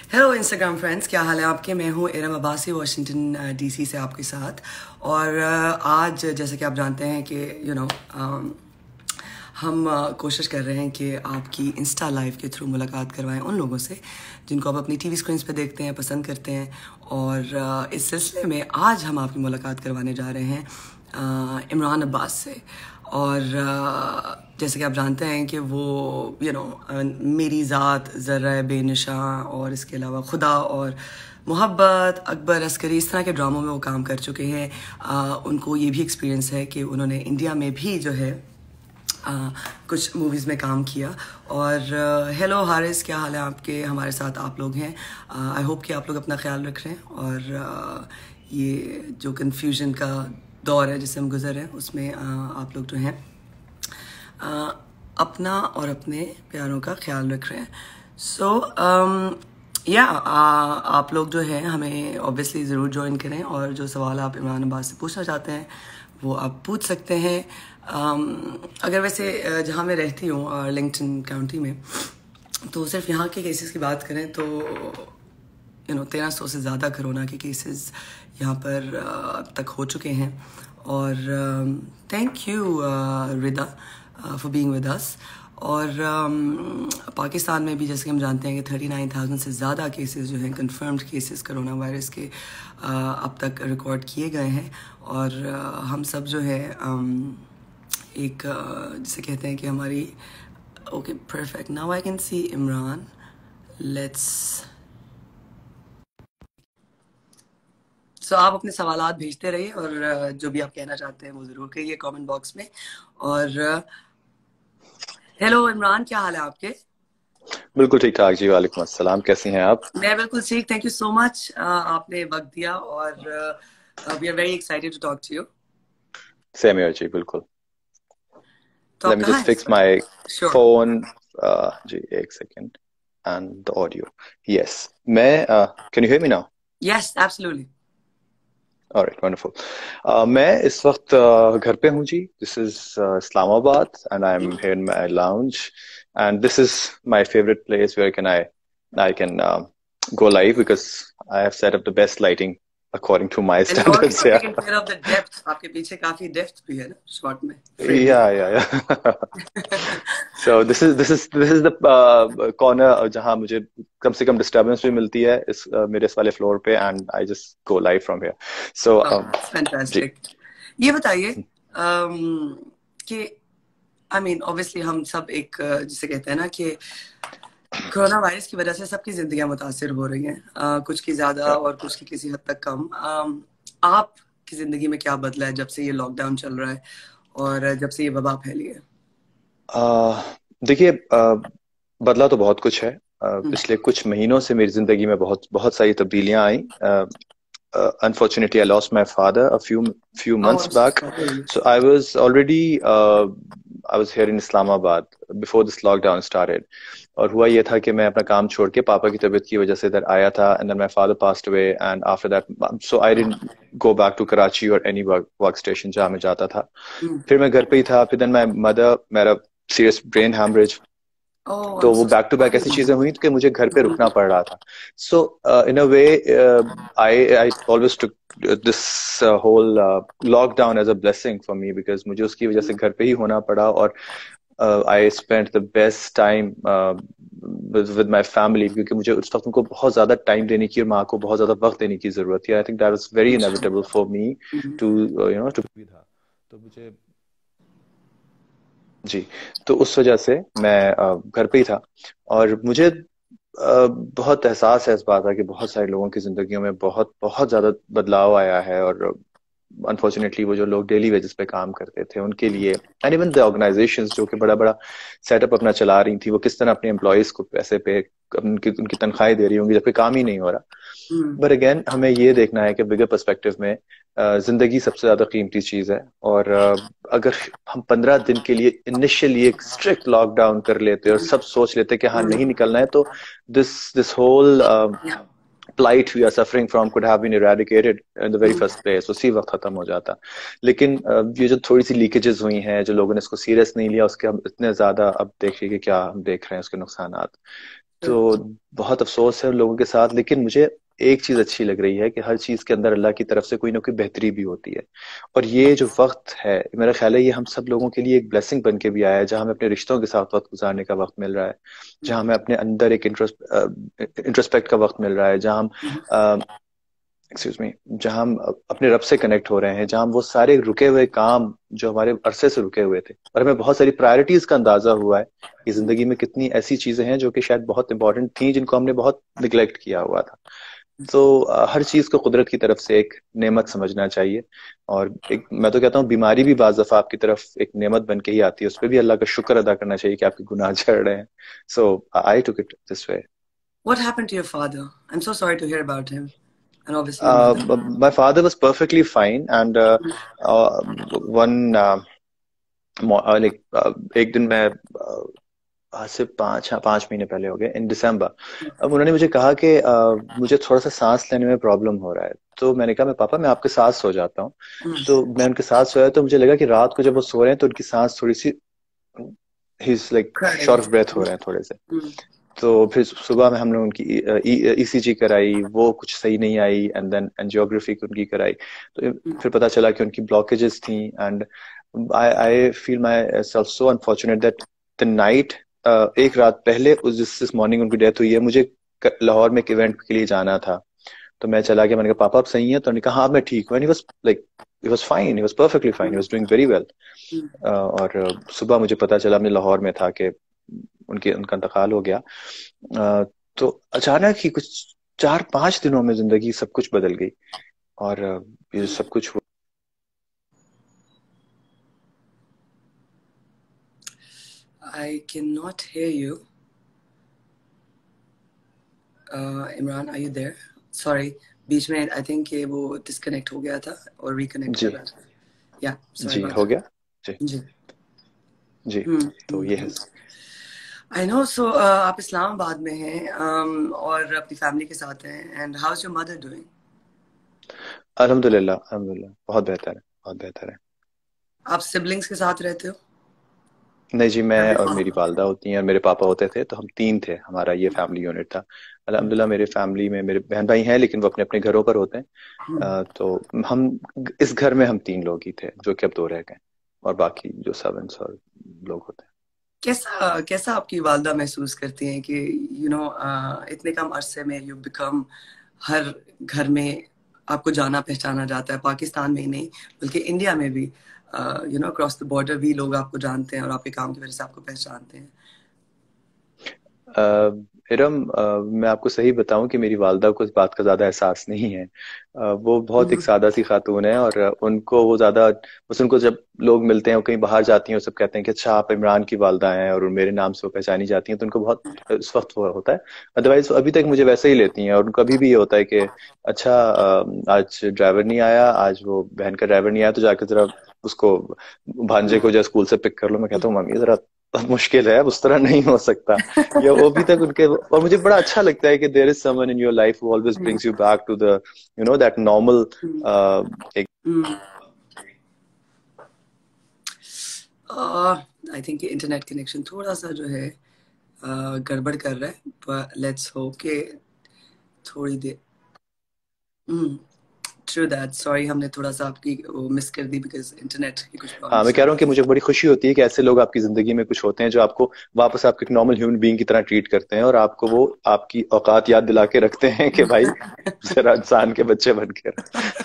Hello Instagram friends, क्या हाल है आपके। मैं हूँ इरम अब्बासी, वाशिंगटन डीसी से आपके साथ। और आज जैसे कि आप जानते हैं कि हम कोशिश कर रहे हैं कि आपकी इंस्टा लाइव के थ्रू मुलाकात करवाएं उन लोगों से जिनको आप अपनी टीवी स्क्रीन्स पे देखते हैं, पसंद करते हैं। और इस सिलसिले में आज हम आपकी मुलाकात करवाने जा रहे हैं इमरान अब्बास से। और जैसे कि आप जानते हैं कि वो मेरी ज़ात, ज़र्रा बेनिशा और इसके अलावा खुदा और मोहब्बत, अकबर अस्करी, इस तरह के ड्रामों में वो काम कर चुके हैं। उनको ये भी एक्सपीरियंस है कि उन्होंने इंडिया में भी जो है कुछ मूवीज़ में काम किया। और हेलो हारिस, क्या हाल है आपके। हमारे साथ आप लोग हैं। आई होप कि आप लोग अपना ख्याल रख रहे हैं और ये जो कन्फ्यूजन का दौर है जिससे हम गुजर रहे हैं उसमें आप लोग जो हैं अपना और अपने प्यारों का ख्याल रख रहे हैं। सो आप लोग जो हैं हमें ऑब्वियसली ज़रूर ज्वाइन करें और जो सवाल आप इमरान अब्बास से पूछना चाहते हैं वो आप पूछ सकते हैं। अगर वैसे जहाँ मैं रहती हूँ आर्लिंगटन काउंटी में, तो सिर्फ यहाँ के केसेस की बात करें तो 1300 से ज़्यादा कोरोना के केसेस यहाँ पर अब तक हो चुके हैं। और thank you Rida for being with us. और पाकिस्तान में भी जैसे कि हम जानते हैं कि 39,000 से ज़्यादा केसेस जो हैं कंफर्म्ड केसेस कोरोना वायरस के अब तक रिकॉर्ड किए गए हैं। और हम सब जो है एक जिसे कहते हैं कि हमारी okay perfect, now I can see Imran. Let's आप अपने सवालात भेजते रहिए और जो भी आप कहना चाहते हैं वो ज़रूर कहिए कमेंट बॉक्स में। और हेलो इमरान, क्या हाल है आपके। बिल्कुल ठीक ठाक जी। वालेकुम अस्सलाम, कैसी हैं आप? मैं बिल्कुल ठीक, थैंक यू सो मच। आपने वक्त दिया और we are very excited to talk to you. Same here जी, बिल्कुल। तो लेट आप मी कहाँ जस्ट हैं इस फिक्स वक्त। My sure. फोन। जी एक second. And the audio. Yes. मैं can you hear me now? Yes absolutely. Alright, wonderful. मैं इस वक्त घर पे हूँ जी। This is Islamabad and I am here in my lounge and this is my favourite place where I can go live because I have set up the best lighting according to my and you standards. Also Yeah. Taking care of the depth, आपके पीछे काफी depth भी है ना shot में, frame में। Yeah. So this is the corner जहाँ मुझे कम से कम डिस्टरबेंस भी मिलती है इस मेरे इस वाले फ्लोर पे and I just go live from here. So जी। फैंटास्टिक। ये बताइए कि आई मीन ऑब्वियसली हम सब एक जिसे कहते हैं ना कि कोरोना वायरस की वजह से सबकी जिंदगियां मुतासिर हो रही हैं, कुछ की ज्यादा और कुछ की किसी हद तक कम। आपकी जिंदगी में क्या बदला है जब से ये लॉकडाउन चल रहा है और जब से ये वबा फैली है। देखिए, बदला तो बहुत कुछ है। हम्म। पिछले कुछ महीनों से मेरी जिंदगी में बहुत बहुत सारी तब्दीलियां आई। Unfortunately, I lost my father a few oh I months am so back. Sorry. So I was here in Islamabad before this lockdown started. और हुआ ये था कि मैं अपना काम छोड़ के पापा की तबीयत की वजह से इधर आया था and then my father passed away and after that so I didn't go back to Karachi or any work station जहाँ मैं जाता था। फिर मैं घर पे ही था। फिर then my mother मेरा serious brain hemorrhage। ओह आई तो एम वो सो बैक टू बैक ऐसी सॉरी। चीजें हुई कि मुझे घर पे रुकना पड़ रहा था। So in a way I always took this whole lockdown as a blessing for me because मुझे उसकी वजह से घर पे ही होना पड़ा। और I spent the best time with my family क्योंकि मुझे उस वक्त उनको बहुत ज्यादा टाइम देने की और माँ को बहुत ज्यादा वक्त देने की जरूरत थी। I think that was very inevitable for me to to भी था। तो मुझे जी, तो उस वजह से मैं घर पे ही था। और मुझे बहुत एहसास है इस बात का कि बहुत सारे लोगों की जिंदगियों में बहुत बहुत ज्यादा बदलाव आया है। और अनफॉर्चुनेटली वो जो लोग डेली वेजेस पे काम करते थे उनके लिए एंड इवन द ऑर्गेनाइजेशंस जो कि बड़ा बड़ा सेटअप अपना चला रही थी वो किस तरह अपने एम्प्लॉयज को पैसे पे उनकी तनख्वाहें दे रही होंगी जबकि काम ही नहीं हो रहा। बट अगेन हमें ये देखना है कि बिगर पर्सपेक्टिव में जिंदगी सबसे ज्यादा कीमती चीज है। और अगर हम 15 दिन के लिए इनिशियली एक स्ट्रिक्ट लॉकडाउन कर लेते और सब सोच लेते कि हाँ नहीं निकलना है तो this whole plight we are suffering from could have been eradicated in the very first place। उसी वक्त खत्म हो जाता। लेकिन ये जो थोड़ी सी लीकेजेस हुई हैं, जो लोगों ने इसको सीरियस नहीं लिया, उसके हम इतने ज्यादा अब देखिए कि क्या हम देख रहे हैं उसके नुकसानात। तो बहुत अफसोस है उन लोगों के साथ, लेकिन मुझे एक चीज अच्छी लग रही है कि हर चीज के अंदर अल्लाह की तरफ से कोई ना कोई बेहतरी भी होती है। और ये जो वक्त है, मेरा ख्याल है ये हम सब लोगों के लिए एक ब्लेसिंग बन के भी आया है, जहां हमें अपने रिश्तों के साथ वक्त गुजारने का वक्त मिल रहा है, जहां हमें अपने अंदर एक इंट्रोस्पेक्ट का वक्त मिल रहा है, जहां हम एक्सक्यूज मी जहां हम अपने रब से कनेक्ट हो रहे हैं, जहां हम वो सारे रुके हुए काम जो हमारे अरसे से रुके हुए थे, और हमें बहुत सारी प्रायोरिटीज का अंदाजा हुआ है कि जिंदगी में कितनी ऐसी चीजें हैं जो कि शायद बहुत इंपॉर्टेंट थी, जिनको हमने बहुत निगलेक्ट किया हुआ था। तो हर चीज को कुदरत की तरफ से एक नेमत समझना चाहिए। और एक मैं तो कहता हूँ बीमारी भी बाज दफा आपकी तरफ एक नेमत बन के ही आती है, उस पर भी अल्लाह का शुक्र अदा करना चाहिए कि आपके गुनाह झड़ रहे हैं। So I took it this way. What happened to your father? I'm so sorry to hear about him, and obviously your mother. My father was perfectly fine, and one like एक दिन मैं आज से 5 महीने पहले हो गए, इन दिसंबर। अब उन्होंने मुझे कहा कि मुझे थोड़ा सा सांस लेने में प्रॉब्लम हो रहा है। तो मैंने कहा मैं पापा मैं आपके साथ सो जाता हूँ। तो मैं उनके साथ सोया, तो मुझे लगा कि रात को जब वो सो रहे हैं तो उनकी सांस थोड़ी सी, he is like Crying. Short of breath हो रहे हैं थोड़े से। तो फिर सुबह में हमने उनकी ईसीजी कराई, वो कुछ सही नहीं आई, एंड देन एंजियोग्राफी उनकी कराई। तो फिर पता चला कि उनकी ब्लॉकेजेस थी। And I feel myself so unfortunate that the night, एक रात पहले उस जिस मॉर्निंग उनकी डेथ हुई है, मुझे लाहौर में एक इवेंट के लिए जाना था। तो मैं चला गया, मैंने कहा पापा आप सही हैं? तो उन्होंने कहा हाँ मैं ठीक हूँ। And he was like he was fine, he was perfectly fine, he was doing very well. और सुबह मुझे पता चला, मैं लाहौर में था, कि उनका इंतकाल हो गया। तो अचानक ही कुछ 4-5 दिनों में जिंदगी सब कुछ बदल गई। और ये सब कुछ I cannot hear you. Imran, are you there? Sorry, बीच में I think ये वो disconnect हो गया था और reconnect जी कर रहा था। Yeah, sorry जी about हो that. गया जी जी। जी। तो ये है। I know. So आप इस्लामाबाद में हैं और अपनी फैमिली के साथ हैं। And how's your mother doing? अल्हम्दुलिल्लाह अल्हम्दुलिल्लाह, बहुत बेहतर है, बहुत बेहतर है। आप सिबलिंग्स के साथ रहते हो? नहीं जी, मैं और मेरी वालदा होती हैं और मेरे पापा होते थे, तो हम तीन थे, हमारा ये फैमिली यूनिट था। अल्हम्दुलिल्लाह मेरे फैमिली में मेरे बहन भाई हैं, लेकिन वो अपने अपने घरों पर होते हैं। तो हम इस घर में हम तीन लोग ही थे, जो कि अब दो रह गए, और बाकी जो सर्वेंट्स और लोग होते हैं। कैसा कैसा आपकी वालदा महसूस करती हैं कि इतने कम अरसे में यू बिकम, हर घर में आपको जाना पहचाना जाता है, पाकिस्तान में ही नहीं बल्कि इंडिया में भी, अक्रॉस द बॉर्डर भी लोग आपको जानते हैं और आपके काम की वजह से आपको पहचानते हैं। इरम, मैं आपको सही बताऊं कि मेरी वालदा को इस बात का ज्यादा एहसास नहीं है। वो बहुत एक सादा सी खातून है, और उनको वो ज्यादा, बस उनको जब लोग मिलते हैं, वो कहीं बाहर जाती हैं, वो सब कहते हैं कि अच्छा आप इमरान की वालदा हैं, और मेरे नाम से वो पहचानी जाती हैं, तो उनको बहुत इस वक्त वो होता है। अदरवाइज अभी तक मुझे वैसे ही लेती हैं, और उनको अभी भी ये होता है कि अच्छा आज ड्राइवर नहीं आया, आज वो बहन का ड्राइवर नहीं आया, तो जाकर जरा उसको, भांजे को जो स्कूल से पिक कर लो। मैं कहता हूँ मम्मी जरा मुश्किल है, उस तरह नहीं हो सकता। या वो अभी तक उनके, और मुझे बड़ा अच्छा लगता है कि there is someone in your life who always brings you back to the that normal एक। आई थिंक इंटरनेट कनेक्शन थोड़ा सा जो है गड़बड़ कर रहा है, पर लेट्स होप कि थोड़ी देर। ट्रू दैट, सॉरी हमने थोड़ा सा आपकी वो मिस कर दी बिकॉज इंटरनेट की कुछ हाँ, मैं प्रॉब्लम्स कह चल रहा हूँ रही कि मुझे बड़ी खुशी होती है कि ऐसे लोग आपकी जिंदगी में कुछ होते हैं जो आपको वापस आपके एक नॉर्मल ह्यूमन बीइंग की तरह ट्रीट करते हैं, और आपको वो आपकी औकात याद दिला के रखते हैं कि भाई जरा इंसान के बच्चे बन के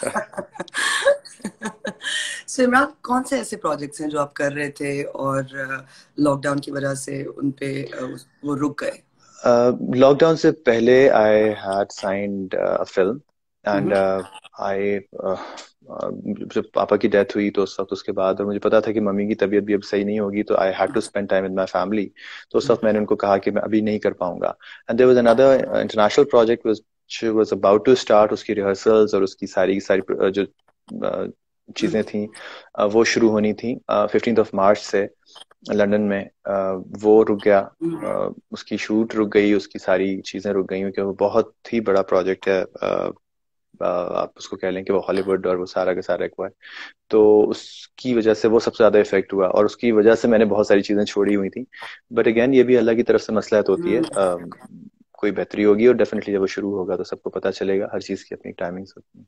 सो इमरान, कौन से ऐसे प्रोजेक्ट्स हैं जो आप कर रहे थे और लॉकडाउन की वजह से उन पे वो रुक गए? लॉकडाउन से पहले I had signed a film, and I जब पापा की डेथ हुई तो उस वक्त, उसके बाद, और मुझे पता था कि मम्मी की तबीयत भी अब सही नहीं होगी, तो I had to spend time with my family. तो उस वक्त मैंने उनको कहा कि मैं अभी नहीं कर पाऊंगा। And there was another international project which was about to start, उसकी रिहर्सल्स और उसकी सारी सारी जो चीजें थी वो शुरू होनी थी 15 मार्च से लंदन में। वो रुक गया, उसकी शूट रुक गई, उसकी सारी चीजें रुक गई, क्योंकि वो बहुत ही बड़ा प्रोजेक्ट है। आप उसको कह लें कि वो हॉलीवुड और वो सारा का सारा एक हुआ है। तो उसकी वजह से वो सबसे ज्यादा इफेक्ट हुआ, और उसकी वजह से मैंने बहुत सारी चीजें छोड़ी हुई थी। बट अगेन ये भी अल्लाह की तरफ से मसलहत होती है। कोई बेहतरी होगी, और डेफिनेटली जब वो शुरू होगा तो सबको पता चलेगा, हर चीज की अपनी टाइमिंग्स होती है।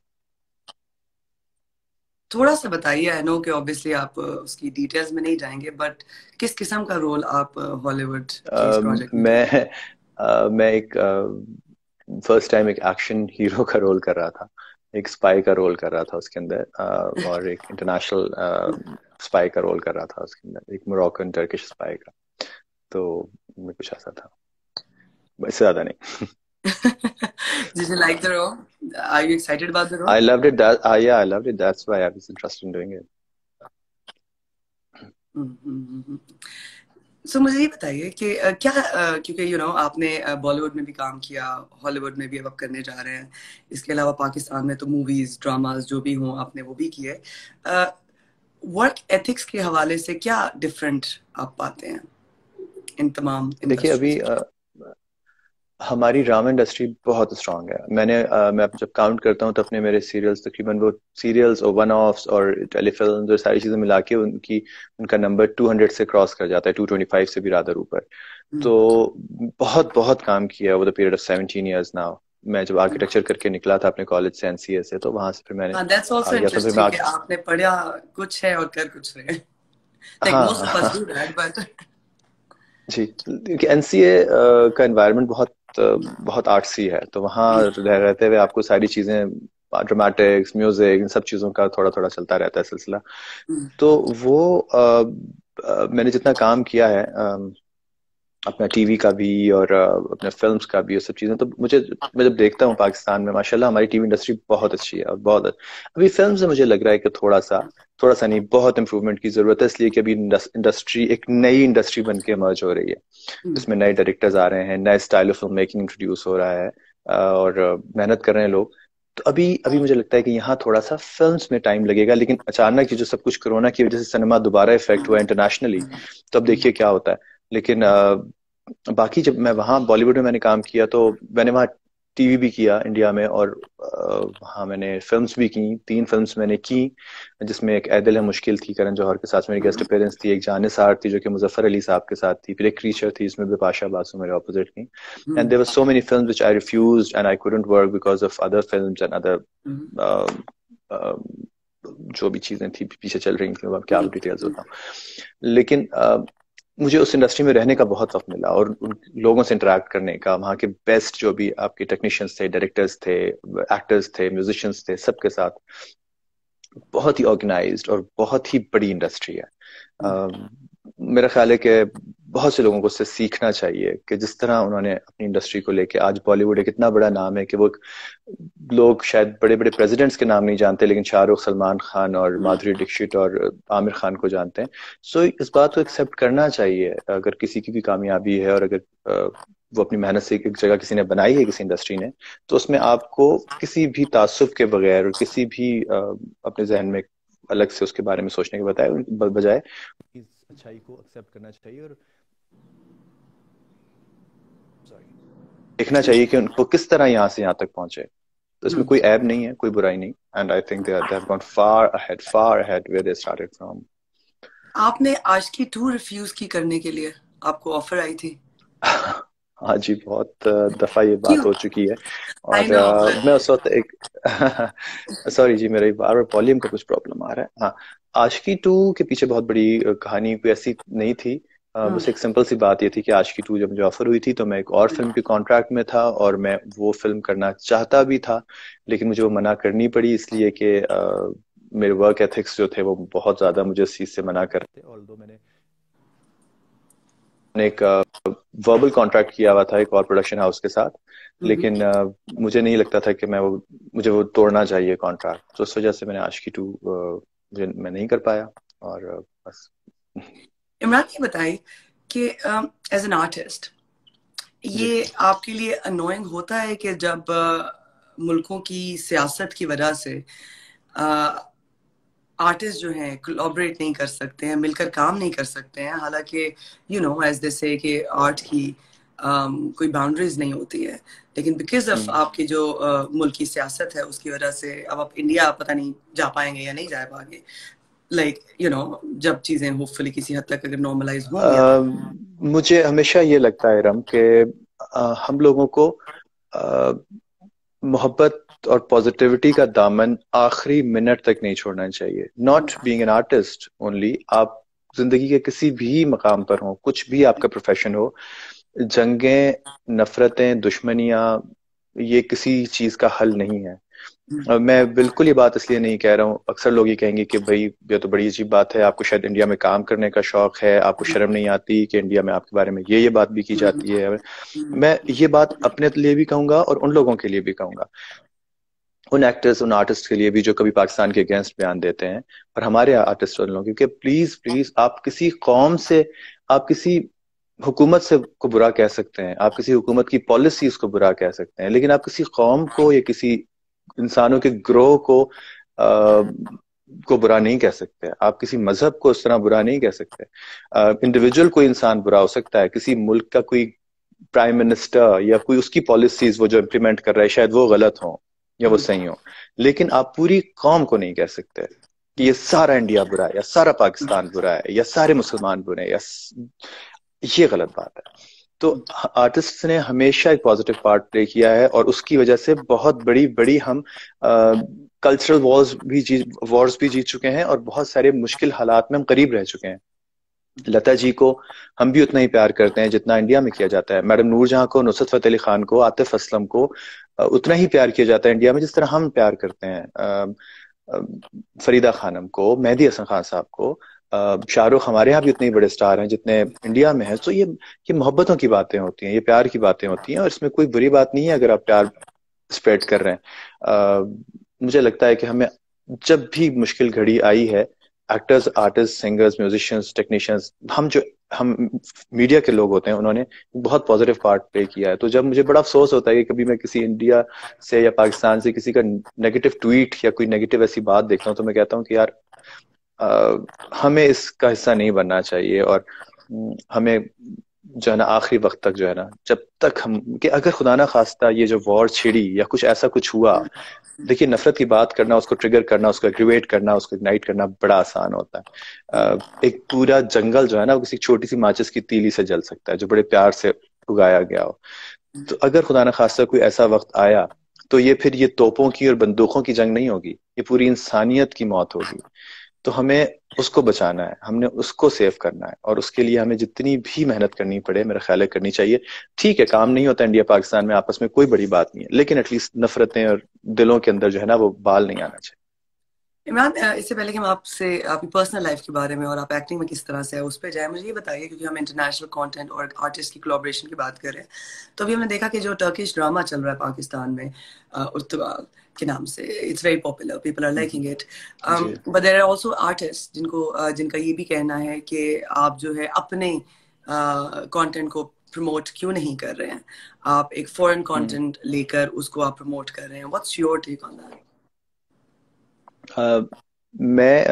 थोड़ा सा बताइए, आई नो कि ऑब्वियसली आप उसकी डिटेल्स में नहीं जाएंगे, बट किस किस्म का रोल आप हॉलीवुड के इस प्रोजेक्ट में कर रहे हैं? मैं एक फर्स्ट टाइम एक एक्शन हीरो का रोल कर रहा था, एक स्पाई का रोल कर रहा था उसके अंदर, और एक इंटरनेशनल स्पाई का रोल कर रहा था उसके अंदर, एक मोरक्कन टर्किश स्पाई का। तो मैं कुछ ऐसा था, इससे ज्यादा नहीं। Did you like the role? Are you excited about the role? I loved it. Yeah, I loved it. That's why I was interested in doing it. सो मुझे ये बताइए कि क्या क्योंकि आपने बॉलीवुड में भी काम किया, हॉलीवुड में भी अब आप करने जा रहे हैं, इसके अलावा पाकिस्तान में तो मूवीज ड्रामास जो भी हों आपने वो भी किए। वर्क एथिक्स के हवाले से क्या डिफरेंट आप पाते हैं इन तमाम देखिए, इंडस्ट्रीज अभी में? हमारी ड्रामा इंडस्ट्री बहुत स्ट्रांग है। मैं जब काउंट करता हूँ तो अपने मेरे सीरियल्स, तकरीबन वो सीरियल्स और वन ऑफ्स और टेलीफिल्म और सारी चीजें मिला के उनका नंबर 200 से क्रॉस कर जाता है, 225 से भी रादर ऊपर। तो बहुत बहुत काम किया over the period of 17 years now. मैं जब आर्किटेक्चर करके निकला था अपने कॉलेज से, एनसीए से, तो वहां से फिर मैंने हाँ, दैट्स आ आल्सो गया था, फिर मैं इंटरेस्टिंग कि आपने पढ़ा कुछ है और कर कुछ रहे हैं। लाइक मोस्ट ऑफ अस हाँ। डू दैट, बट जी, एनसीए का एनवायरनमेंट बहुत आर्ट्सी है, तो वहाँ रहते हुए आपको सारी चीजें, ड्रामेटिक्स, म्यूजिक, इन सब चीजों का थोड़ा थोड़ा चलता रहता है सिलसिला। तो वो मैंने जितना काम किया है, अपना टीवी का भी और अपने फिल्म्स का भी, ये सब चीजें, तो मैं जब देखता हूँ पाकिस्तान में, माशाल्लाह हमारी टीवी इंडस्ट्री बहुत अच्छी है, और अभी फिल्म से मुझे लग रहा है कि थोड़ा सा नहीं, बहुत इंप्रूवमेंट की जरूरत है, इसलिए कि अभी इंडस्ट्री एक नई इंडस्ट्री बन के इमर्ज हो रही है। इसमें नए डायरेक्टर्स आ रहे हैं, नए style of film making introduce हो रहा है, और मेहनत कर रहे हैं लोग। तो अभी अभी मुझे लगता है कि यहाँ थोड़ा सा फिल्म्स में टाइम लगेगा, लेकिन अचानक ये जो सब कुछ कोरोना की वजह से सिनेमा दोबारा इफेक्ट हुआ इंटरनेशनली, तो अब देखिए क्या होता है। लेकिन बाकी जब मैं वहाँ बॉलीवुड में मैंने काम किया, तो मैंने वहाँ टीवी भी किया इंडिया में, और वहाँ मैंने फिल्म्स भी की, 3 फिल्म्स मैंने की, जिसमें एक ऐदिल है मुश्किल थी करण जौहर के साथ मेरी गेस्ट अपीयरेंस थी, एक जानिसार थी जो कि मुजफ्फर अली साहब के साथ थी, फिर एक क्रीचर थी इसमें बिपाशा बासु मेरे ऑपोजिट थी। And there were so many films which I refused and I couldn't work because of other films and other जो भी चीजें थी पीछे चल रही थी, अब क्या डिटेल्स बताऊं। लेकिन मुझे उस इंडस्ट्री में रहने का बहुत वक्त मिला, और उन लोगों से इंटरेक्ट करने का, वहाँ के बेस्ट जो भी आपके टेक्नीशियंस थे, डायरेक्टर्स थे, एक्टर्स थे, म्यूजिशियंस थे, सबके साथ। बहुत ही ऑर्गेनाइज्ड और बहुत ही बड़ी इंडस्ट्री है। मेरा ख्याल है कि बहुत से लोगों को उससे सीखना चाहिए कि जिस तरह उन्होंने अपनी इंडस्ट्री को लेके, आज बॉलीवुड एक इतना बड़ा नाम है कि वो लोग शायद बड़े बड़े प्रेसिडेंट्स के नाम नहीं जानते, लेकिन शाहरुख, सलमान खान और माधुरी दीक्षित और आमिर खान को जानते हैं। सो इस बात को एक्सेप्ट करना चाहिए, अगर किसी की भी कामयाबी है, और अगर वो अपनी मेहनत से एक जगह किसी ने बनाई है, किसी इंडस्ट्री ने, तो उसमें आपको किसी भी तासुब के बगैर और किसी भी अपने जहन में अलग से उसके बारे में सोचने के बजाय इस अच्छाई को एक्सेप्ट करना चाहिए, और सॉरी, देखना चाहिए कि उनको किस तरह यहाँ से यहाँ तक पहुंचे। तो इसमें कोई ऐब नहीं है, कोई बुराई नहीं, and I think they have gone far ahead where they started from. आपने आशिकी 2 रिफ्यूज की करने के लिए, आपको ऑफर आई थी? हाँ जी, बहुत दफा ये बात क्यों? हो चुकी है, आई और नो, मैं उस वक्त एक सॉरी जी, मेरे बार बार वॉल्यूम का कुछ प्रॉब्लम आ रहा है। हाँ, आशिकी 2 के पीछे बहुत बड़ी कहानी कोई ऐसी नहीं थी। बस एक सिंपल सी बात ये थी कि आशिकी 2 जब मुझे ऑफर हुई थी, तो मैं एक और फिल्म के कॉन्ट्रैक्ट में था, और मैं वो फिल्म करना चाहता भी था, लेकिन मुझे वो मना करनी पड़ी, इसलिए कि मेरे वर्क एथिक्स जो थे वो बहुत ज्यादा मुझे इस चीज से मना करते। ऑल्दो मैंने एक वर्बल कॉन्ट्रैक्ट किया हुआ था एक और प्रोडक्शन हाउस के साथ, लेकिन मुझे नहीं लगता था कि मुझे वो तोड़ना चाहिए कॉन्ट्रैक्ट, तो उस वजह से मैंने आशिकी 2 मैं नहीं कर पाया, और बस। इमरान ये बताइए कि एज एन आर्टिस्ट जी। ये आपके लिए अनोइंग होता है कि जब मुल्कों की सियासत की वजह से आर्टिस्ट जो हैं कोलैबोरेट नहीं कर सकते हैं, मिलकर काम नहीं कर सकते हैं, हालांकि एज दे से कि आर्ट की कोई बाउंड्रीज नहीं होती है, लेकिन बिकॉज ऑफ आपकी जो मुल्क की सियासत है उसकी वजह से अब आप इंडिया पता नहीं जा पाएंगे या नहीं जा पाएंगे, लाइक जब चीजें होपफुली किसी हद तक अगर नॉर्मलाइज होंगी। मुझे हमेशा ये लगता है रम, कि हम लोगों को अ, मोहब्बत और पॉजिटिविटी का दामन आखिरी मिनट तक नहीं छोड़ना चाहिए। Not being an artist only, आप जिंदगी के किसी भी मकाम पर हो, कुछ भी आपका प्रोफेशन हो, जंगें, नफरतें, दुश्मनियां, ये किसी चीज का हल नहीं है। मैं बिल्कुल ये बात इसलिए नहीं कह रहा हूँ, अक्सर लोग ये कहेंगे कि भाई ये तो बड़ी अजीब बात है, आपको शायद इंडिया में काम करने का शौक है, आपको शर्म नहीं आती कि इंडिया में आपके बारे में ये बात भी की जाती है। मैं ये बात अपने लिए भी कहूंगा और उन लोगों के लिए भी कहूंगा, उन एक्टर्स, उन आर्टिस्ट के लिए भी जो कभी पाकिस्तान के अगेंस्ट बयान देते हैं, और हमारे आर्टिस्ट उन लोगों, क्योंकि प्लीज प्लीज, आप किसी कौम से, आप किसी हुकूमत से को बुरा कह सकते हैं, आप किसी हुकूमत की पॉलिसीज को बुरा कह सकते हैं, लेकिन आप किसी कौम को या किसी इंसानों के ग्रोह को बुरा नहीं कह सकते। आप किसी मजहब को उस तरह बुरा नहीं कह सकते। इंडिविजुअल कोई इंसान बुरा हो सकता है, किसी मुल्क का कोई प्राइम मिनिस्टर या कोई उसकी पॉलिसीज वो जो इम्प्लीमेंट कर रहा है शायद वो गलत हो या वो सही हो, लेकिन आप पूरी कौम को नहीं कह सकते कि ये सारा इंडिया बुरा है या सारा पाकिस्तान बुरा है या सारे मुसलमान बुरे हैं, या ये गलत बात है। तो आर्टिस्ट ने हमेशा एक पॉजिटिव पार्ट प्ले किया है, और उसकी वजह से बहुत बड़ी बड़ी हम कल्चरल वॉर्स भी जीत चुके हैं, और बहुत सारे मुश्किल हालात में हम करीब रह चुके हैं। लता जी को हम भी उतना ही प्यार करते हैं जितना इंडिया में किया जाता है। मैडम नूरजहां को, नुसरत फतेह अली खान को, आतिफ असलम को उतना ही प्यार किया जाता है इंडिया में जिस तरह हम प्यार करते हैं। फरीदा खानम को, मेहदी हसन खान साहब को, शाहरुख हमारे यहाँ भी उतने ही बड़े स्टार हैं जितने इंडिया में हैं। तो ये मोहब्बतों की बातें होती हैं, ये प्यार की बातें होती हैं, और इसमें कोई बुरी बात नहीं है अगर आप प्यार स्प्रेड कर रहे हैं। मुझे लगता है कि हमें जब भी मुश्किल घड़ी आई है, actors, artist, singers, musicians, technicians, हम मीडिया के लोग होते हैं, उन्होंने बहुत पॉजिटिव पार्ट प्ले किया है। तो जब मुझे बड़ा अफसोस होता है कि कभी मैं किसी इंडिया से या पाकिस्तान से किसी का नेगेटिव ट्वीट या कोई नेगेटिव ऐसी बात देखता हूँ, तो मैं कहता हूँ कि यार हमें इसका हिस्सा नहीं बनना चाहिए, और हमें जो है ना आखिरी वक्त तक जो है ना, जब तक हम, कि अगर खुदा ना खास्ता ये जो वॉर छिड़ी या कुछ ऐसा कुछ हुआ, देखिए नफरत की बात करना, उसको ट्रिगर करना, उसको एक्टिवेट करना, उसको इग्नाइट करना बड़ा आसान होता है। एक पूरा जंगल जो है ना वो किसी छोटी सी माचिस की तीली से जल सकता है जो बड़े प्यार से उगाया गया हो। तो अगर खुदा न खास्ता कोई ऐसा वक्त आया, तो ये फिर ये तोपों की और बंदूकों की जंग नहीं होगी, ये पूरी इंसानियत की मौत होगी। तो हमें उसको बचाना है, हमने उसको सेव करना है, और उसके लिए हमें जितनी भी मेहनत करनी पड़े मेरा ख्याल है करनी चाहिए। ठीक है, काम नहीं होता इंडिया पाकिस्तान में आपस में, कोई बड़ी बात नहीं है, लेकिन एटलीस्ट नफरतें और दिलों के अंदर जो है ना वो बाल नहीं आना चाहिए। इमरान, इससे पहले कि हम आपसे आपकी पर्सनल लाइफ के बारे में और आप एक्टिंग में किस तरह से है उस पर जाए, मुझे ये बताइए, क्योंकि हम इंटरनेशनल कंटेंट और आर्टिस्ट की कोलैबोरेशन की बात कर रहे हैं, तो अभी हमने देखा कि जो टर्किश ड्रामा चल रहा है पाकिस्तान में, उर्तुगाल के नाम से, it's very popular, people are liking it, but there are also artist जिनका ये भी कहना है कि आप जो है अपने कंटेंट को प्रमोट क्यों नहीं कर रहे हैं, आप एक फॉरेन कंटेंट लेकर उसको आप प्रमोट कर रहे हैं। What's your take on that? मैं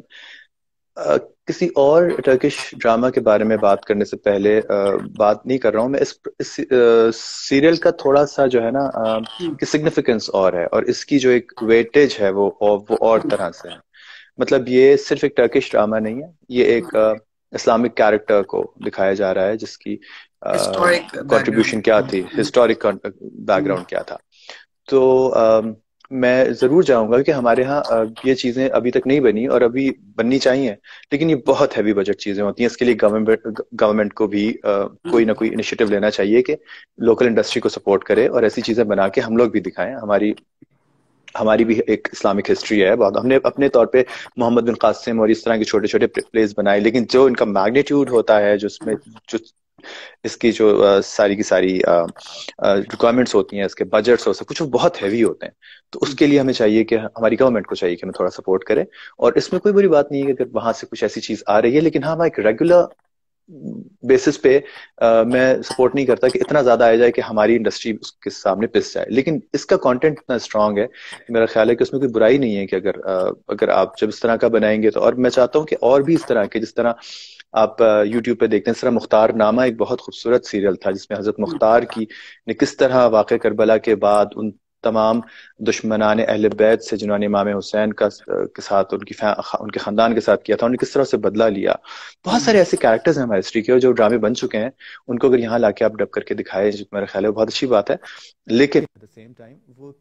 किसी और टर्किश ड्रामा के बारे में बात करने से पहले बात नहीं कर रहा हूँ। मैं इस सीरियल का थोड़ा सा जो है ना कि सिग्निफिकेंस और है, और इसकी जो एक वेटेज है वो और तरह से है। मतलब ये सिर्फ एक टर्किश ड्रामा नहीं है, ये एक इस्लामिक कैरेक्टर को दिखाया जा रहा है जिसकी कंट्रीब्यूशन क्या थी, हिस्टोरिक बैकग्राउंड क्या था। तो मैं जरूर चाहूंगा कि हमारे यहाँ ये चीजें अभी तक नहीं बनी और अभी बननी चाहिए, लेकिन ये बहुत हैवी बजट चीजें होती हैं। इसके लिए गवर्नमेंट को भी कोई ना कोई इनिशिएटिव लेना चाहिए कि लोकल इंडस्ट्री को सपोर्ट करे और ऐसी चीजें बना के हम लोग भी दिखाएं। हमारी भी एक इस्लामिक हिस्ट्री है बहुत, हमने अपने तौर पे मोहम्मद बिन कासिम और इस तरह के छोटे छोटे प्लेस बनाए, लेकिन जो इनका मैग्नीट्यूड होता है, जो इसमें जो इसकी जो सारी की सारी रिक्वायरमेंट्स होती हैं, इसके बजट्स होते हैं, कुछ वो बहुत हैवी होते हैं। तो उसके लिए हमें चाहिए कि हमारी गवर्नमेंट को चाहिए कि हमें थोड़ा सपोर्ट करे। और इसमें कोई बुरी बात नहीं है कि अगर वहां से कुछ ऐसी चीज आ रही है, लेकिन हाँ, एक रेगुलर बेसिस पे मैं सपोर्ट नहीं करता कि इतना ज्यादा आ जाए कि हमारी इंडस्ट्री उसके सामने पिस जाए। लेकिन इसका कंटेंट इतना स्ट्रांग है, मेरा ख्याल है कि उसमें कोई बुराई नहीं है कि अगर आप जब इस तरह का बनाएंगे तो। और मैं चाहता हूँ कि और भी इस तरह के, जिस तरह आप यूट्यूब पे देखते हैं, इस तरह मुख्तार नामा एक बहुत खूबसूरत सीरियल था जिसमें हजरत मुख्तार की ने किस तरह वाक़े करबला के बाद उन तमाम दुश्मनान अहले बैत से जिन्होंने इमाम हुसैन का के साथ उनके खानदान के साथ किया था, उन्होंने किस तरह से बदला लिया। बहुत सारे ऐसे कैरेक्टर्स हैं हमारी हिस्ट्री के, और जो ड्रामे बन चुके हैं, उनको अगर यहाँ लाके आप डब करके दिखाए, जो मेरा ख्याल है वो बहुत अच्छी बात है। लेकिन एट द सेम टाइम वो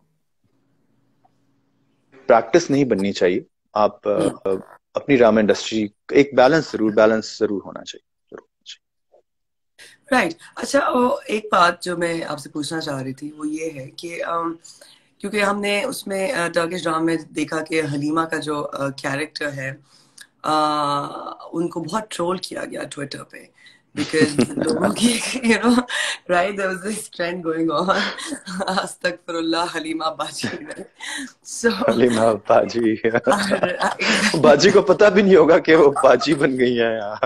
प्रैक्टिस नहीं बननी चाहिए। आप अपनी ड्रामा इंडस्ट्री एक बैलेंस जरूर होना चाहिए। राइट अच्छा, एक बात जो मैं आपसे पूछना चाह रही थी वो ये है कि क्योंकि हमने उसमें टर्किश ड्रामा में देखा कि हलीमा का जो कैरेक्टर है, उनको बहुत ट्रोल किया गया ट्विटर पे, बिकॉज लोगों की you know right, there was this trend going on, अस्तगफिरुल्लाह हलीमा बाजी में। सो हलीमा बाजी बाजी को पता भी नहीं होगा कि वो बाजी बन गई है यार।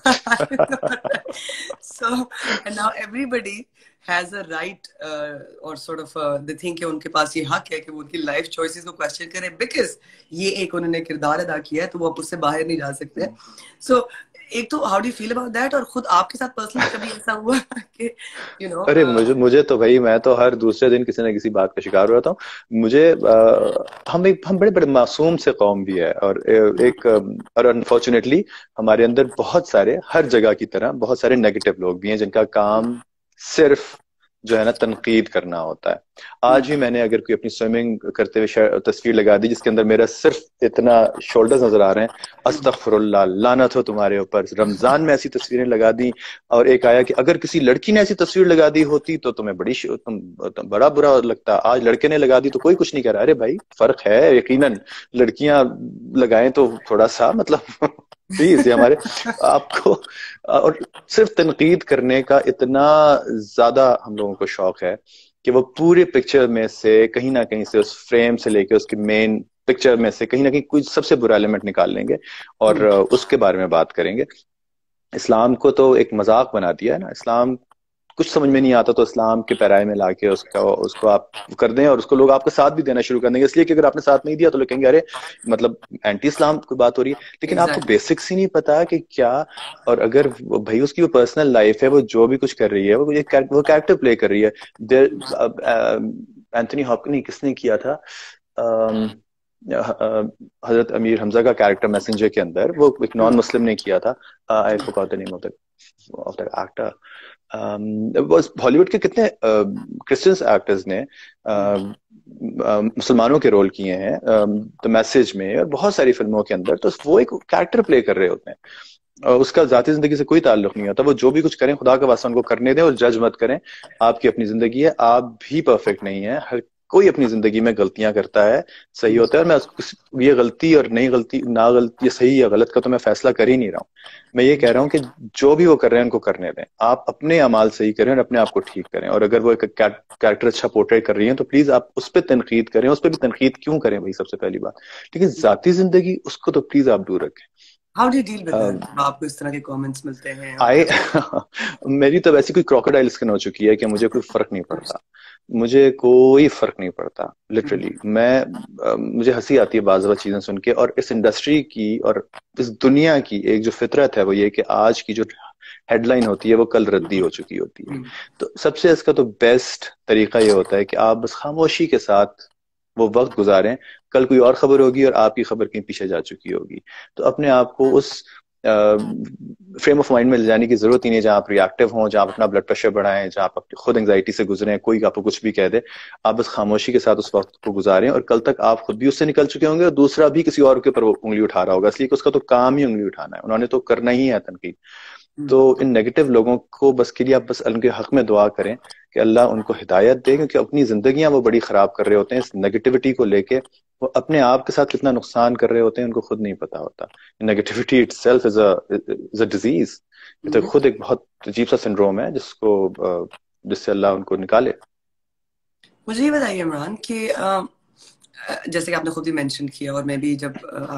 So and now everybody has a right or sort of they think कि उनके पास ये हक है कि वो उनकी लाइफ चॉइसेस को क्वेश्चन करें, बिकॉज ये एक उन्होंने किरदार अदा किया है तो वो आप उससे बाहर नहीं जा सकते। सो एक तो how do you feel about that, और खुद आपके साथ पर्सनली कभी ऐसा हुआ कि यू नो? अरे मुझे तो भाई, मैं तो हर दूसरे दिन किसी न किसी बात का शिकार हो रहा हूँ। मुझे हम बड़े बड़े मासूम से कौम भी है, और और अनफॉर्चुनेटली हमारे अंदर बहुत सारे, हर जगह की तरह बहुत सारे नेगेटिव लोग भी हैं जिनका काम सिर्फ जो है ना तनकीद करना होता है। आज भी मैंने अगर कोई अपनी स्विमिंग करते हुए तस्वीर लगा दी जिसके अंदर मेरा सिर्फ इतना शोल्डर्स नजर आ रहे हैं, अस्तगफुरुल्लाह, लानत हो तुम्हारे ऊपर। रमजान में ऐसी तस्वीरें लगा दी, और एक आया कि अगर किसी लड़की ने ऐसी तस्वीर लगा दी होती तो तुम्हें तुम बड़ा बुरा लगता, आज लड़के ने लगा दी तो कोई कुछ नहीं कह रहा। अरे भाई फर्क है, यकीनन लड़कियां लगाएं तो थोड़ा सा मतलब प्लीज, ये हमारे आपको और सिर्फ तनकीद करने का इतना ज्यादा हम लोगों को शौक है कि वो पूरे पिक्चर में से कहीं ना कहीं से, उस फ्रेम से लेके उसकी मेन पिक्चर में से कहीं ना कहीं कुछ सबसे बुरा एलिमेंट निकाल लेंगे और उसके बारे में बात करेंगे। इस्लाम को तो एक मजाक बना दिया है ना। इस्लाम कुछ समझ में नहीं आता तो इस्लाम के पैराए में लाके उसको आप कर दें, और उसको लोग आपका साथ भी देना शुरू कर देंगे, इसलिए कि अगर आपने साथ नहीं दिया तो लोग कहेंगे अरे मतलब एंटी इस्लाम की बात हो रही है। लेकिन आपको बेसिक्स ही नहीं पता कि क्या, और अगर भाई उसकी वो पर्सनल लाइफ है, वो जो भी कुछ कर रही है, वो कैरेक्टर प्ले कर रही है। एंथनी हॉपकिंस किसने किया था, हजरत अमीर हमजा का कैरेक्टर मैसेंजर के अंदर, वो एक नॉन मुस्लिम ने किया था। I forgot the name of the actor. Hollywood के कितने क्रिश्चियंस एक्टर्स ने मुसलमानों के रोल किए हैं द मैसेज में और बहुत सारी फिल्मों के अंदर, तो वो एक कैरेक्टर प्ले कर रहे होते हैं और उसका जाती जिंदगी से कोई ताल्लुक नहीं होता। वो जो भी कुछ करें खुदा का वास्ता उनको करने दें और जज मत करें। आपकी अपनी जिंदगी है, आप भी परफेक्ट नहीं है, हर कोई अपनी जिंदगी में गलतियां करता है, सही होता है। और मैं ये गलती और नहीं गलती, ना गलती, ये सही या गलत का तो मैं फैसला कर ही नहीं रहा हूँ। मैं ये कह रहा हूँ कि जो भी वो कर रहे हैं उनको करने दें, आप अपने अमाल सही करें और अपने आप को ठीक करें। और अगर वो एक कैरेक्टर अच्छा पोर्ट्रेट कर रही है तो प्लीज आप उस पर तनकीद करें। उस पर भी तनकीद क्यों करें भाई, सबसे पहली बात। लेकिन जाती जिंदगी उसको तो प्लीज आप दूर रखें। How do you deal with that? आपको इस तरह के कमेंट्स मिलते हैं? आई मेरी तो वैसी कोई क्रोकोडाइल स्किन हो चुकी है कि मुझे कोई फर्क नहीं पड़ता। मुझे कोई फर्क नहीं पड़ता लिटरली। मुझे हंसी आती है बाज़ चीजें सुन के। और इस इंडस्ट्री की और इस दुनिया की एक जो फितरत है वो ये कि आज की जो हेडलाइन होती है वो कल रद्दी हो चुकी होती है। तो सबसे इसका तो बेस्ट तरीका ये होता है कि आप बस खामोशी के साथ वो वक्त गुजारें। कल कोई और खबर होगी और आपकी खबर कहीं पीछे जा चुकी होगी। तो अपने आप को उस फ्रेम ऑफ माइंड में ले जाने की जरूरत ही नहीं जहां आप रिएक्टिव हों, जहां आप अपना ब्लड प्रेशर बढ़ाएं, जहां आप खुद एंग्जाइटी से गुजरें, कोई आपको कुछ भी कह दे। आप बस खामोशी के साथ उस वक्त को गुजारें और कल तक आप खुद भी उससे निकल चुके होंगे और दूसरा भी किसी और के ऊपर उंगली उठा रहा होगा, इसलिए कि उसका तो काम ही उंगली उठाना है, उन्होंने तो करना ही है तनकीद। तो इन नेगेटिव लोगों को बस के लिए आप बस उनके हक में दुआ करें कि अल्लाह उनको हिदायत दे, क्योंकि अपनी जिंदगियां वो बड़ी खराब कर रहे होते हैं इस नेगेटिविटी को लेके। वो अपने आप के साथ कितना नुकसान कर रहे होते हैं उनको खुद नहीं पता होता। Negativity itself is a disease. ये तो खुद एक बहुत अजीब सा सिंड्रोम है जिससे अल्लाह उनको निकाले। मुझे ये बताइए इमरान कि जैसे कि आपने खुद ही मेंशन किया और मैं भी जब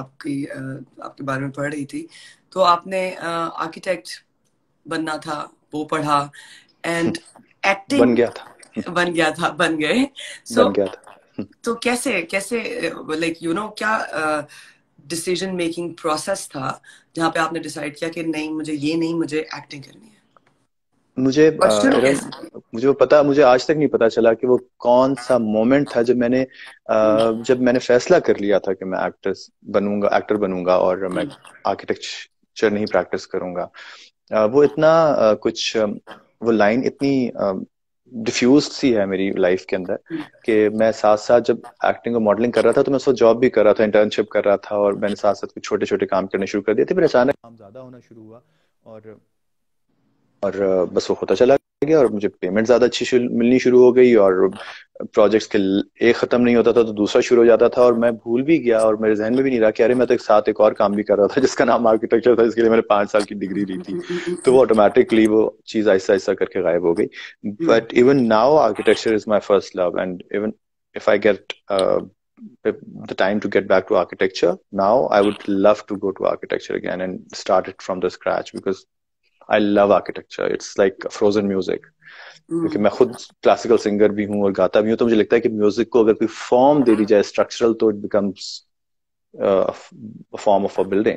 आपके बारे में पढ़ रही थी तो आपने आर्किटेक्ट बनना था, वो पढ़ा, एंड एक्टिंग बन गया था। बन गए। बन गया था। तो कैसे कैसे लाइक क्या डिसीजन मेकिंग प्रोसेस था जहाँ पे आपने डिसाइड किया कि नहीं मुझे एक्टिंग करनी है? मुझे और शुरू इरम, कैसे? मुझे आज तक नहीं पता चला कि वो कौन सा मोमेंट था जब मैंने फैसला कर लिया था कि मैं एक्टर बनूंगा और मैं आर्किटेक्चर नहीं प्रैक्टिस करूंगा। वो इतना वो लाइन इतनी डिफ्यूज सी है मेरी लाइफ के अंदर कि मैं साथ साथ जब एक्टिंग और मॉडलिंग कर रहा था तो मैं उसको जॉब भी कर रहा था, इंटर्नशिप कर रहा था, और मैंने साथ साथ कुछ छोटे छोटे काम करने शुरू कर दिए थे। फिर अचानक काम ज्यादा होना शुरू हुआ और बस वो होता चला गया और मुझे पेमेंट ज्यादा अच्छी मिलनी शुरू हो गई, और प्रोजेक्ट्स के एक खत्म नहीं होता था तो दूसरा शुरू हो जाता था, और मैं भूल भी गया और मेरे जहन में भी नहीं रहा कि अरे मैं तो एक साथ एक और काम भी कर रहा था जिसका नाम आर्किटेक्चर था, इसके लिए मैंने 5 साल की डिग्री ली थी। तो वो ऑटोमेटिकली वो चीज आहिस्ता आहिस्ता करके गायब हो गई। But even now architecture is my first love, and even if I get the time to get back to architecture now, I would love to go to architecture again and start it from the scratch, because I love architecture. It's like frozen music. क्योंकि मैं खुद classical singer भी हूँ और गाता भी हूँ, तो मुझे लगता है कि म्यूजिक को अगर कोई फॉर्म दे दी जाए स्ट्रक्चरल, तो it becomes form of a building.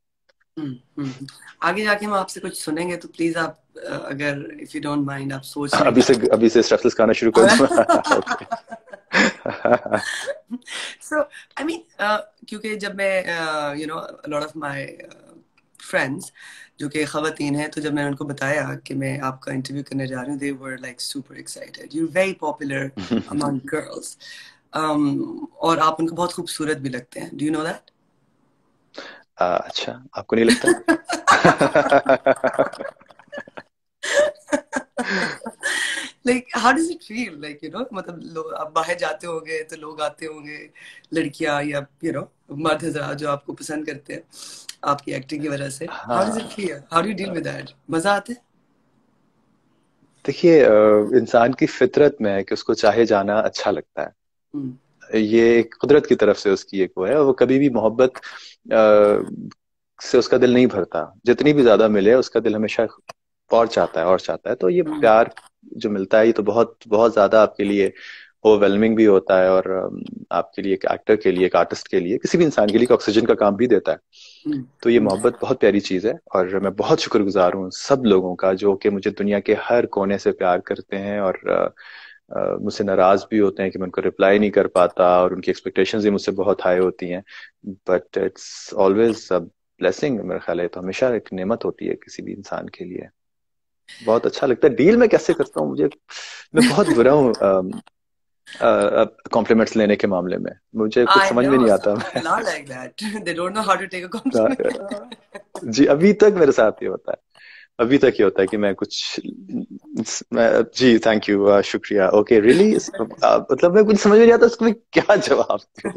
आगे जाके हम आपसे कुछ सुनेंगे, तो प्लीज आप अगर इफ यू डोंट माइंड, आप सोच लें। अभी से स्ट्रक्चरल्स गाना शुरू कर दूँ? ओके। सो आई मीन, क्योंकि जब मैं लॉट ऑफ माय फ्रेंड्स जो कि खवातीन हैं, तो जब मैंने उनको बताया कि मैं आपका इंटरव्यू करने जा रही हूँ, they were like super excited, you very popular among girls, और आप उनको बहुत खूबसूरत भी लगते हैं। Do you know that? अच्छा, आपको नहीं लगता? Like how does it feel, like मतलब लोग, आप बाहर जाते होंगे तो लोग आते होंगे, लड़कियां या मर्द हजरात जो आपको पसंद करते हैं आपकी एक्टिंग की वजह से। how does it हाँ, feel, how do you deal with that? मजा आता है? देखिए, इंसान की फितरत में है कि उसको चाहे जाना अच्छा लगता है। हम्म, ये एक कुदरत की तरफ से उसकी एक वो है, और वो कभी भी मोहब्बत से उसका दिल नहीं भरता। जितनी भी ज्यादा मिले उसका दिल हमेशा और चाहता है और चाहता है। तो ये हम्म, प्यार जो मिलता है ये तो बहुत बहुत ज्यादा आपके लिए ओवरवेलमिंग भी होता है, और आपके लिए, एक एक्टर के लिए, एक आर्टिस्ट के लिए, किसी भी इंसान के लिए ऑक्सीजन का काम भी देता है। हम्म, तो ये हम्म, मोहब्बत बहुत प्यारी चीज है, और मैं बहुत शुक्रगुजार हूँ सब लोगों का जो कि मुझे दुनिया के हर कोने से प्यार करते हैं, और मुझसे नाराज भी होते हैं कि मैं उनको रिप्लाई नहीं कर पाता, और उनकी एक्सपेक्टेशंस भी मुझसे बहुत हाई होती हैं। But it's always a blessing, मेरा ख्याल है तो हमेशा एक नेमत होती है किसी भी इंसान के लिए। बहुत अच्छा लगता है। डील मैं कैसे करता हूँ, मैं बहुत बुरा हूँ कॉम्प्लीमेंट्स लेने के मामले में, मुझे कुछ I समझ में know नहीं आता। some people are like that. They don't know how to take a compliment. जी, अभी तक मेरे साथ ये होता है। अभी तक ये होता है कि जी थैंक यू, शुक्रिया, ओके रियली, मतलब मैं कुछ समझ में नहीं आता उसको मैं क्या जवाब दूं।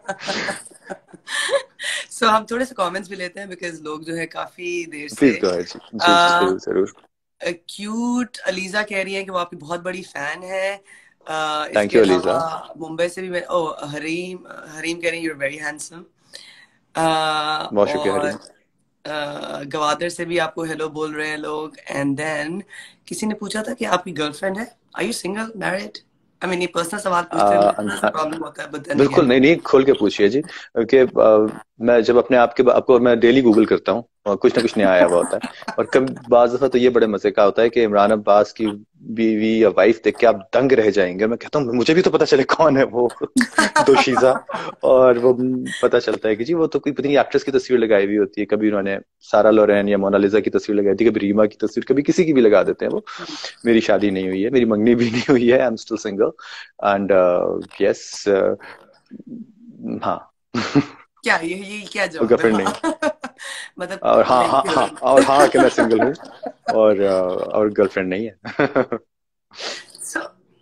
So हम थोड़े से कमेंट्स भी लेते हैं, बिकॉज लोग जो है काफी देर से। प्लीज गो अहेड जी, जी जरूर जरूर। क्यूट अलीजा कह रही है कि वो आपकी बहुत बड़ी फैन है। थैंक इसके यू अलावा अलीजा। मुंबई से भी मैं, ओ हरीम, हरीम कह रही है, यू आर वेरी हैंडसम। बहुत शुक्रिया और हरीम। गवादर से भी आपको हेलो बोल रहे हैं लोग। एंड देन किसी ने पूछा था कि आपकी गर्लफ्रेंड है, are you single, married? I mean, ये पर्सनल सवाल पूछते हैं लोग, थोड़ा सा प्रॉब्लम होता है, बट देन बिल्कुल अगेन। नहीं, नहीं खोल के पूछिए जी। कि मैं जब अपने आप के आपको मैं डेली गूगल करता हूँ और कुछ ना कुछ नया आया हुआ होता है। और कभी बाज दफा तो ये बड़े मजे का होता है कि इमरान अब्बास की बीवी या वाइफ देख के आप दंग रह जाएंगे। मैं कहता हूँ मुझे भी तो पता चले कौन है वो दोशीजा। और वो पता चलता है कि जी वो तो कोई पता नहीं एक्ट्रेस की तस्वीर लगाई हुई होती है। कभी उन्होंने सारा लोरेन या मोनालिसा की तस्वीर लगाई थी, कभी रीमा की तस्वीर, कभी किसी की भी लगा देते हैं वो। मेरी शादी नहीं हुई है, मेरी मंगनी भी नहीं हुई है, I am still single. And yes, हाँ। क्या ये क्या और जवाब है? गर्लफ्रेंड नहीं। हाँ। मतलब और हाँ हाँ हाँ, like, और हाँ कि मैं सिंगल हूँ, और गर्लफ्रेंड नहीं है। so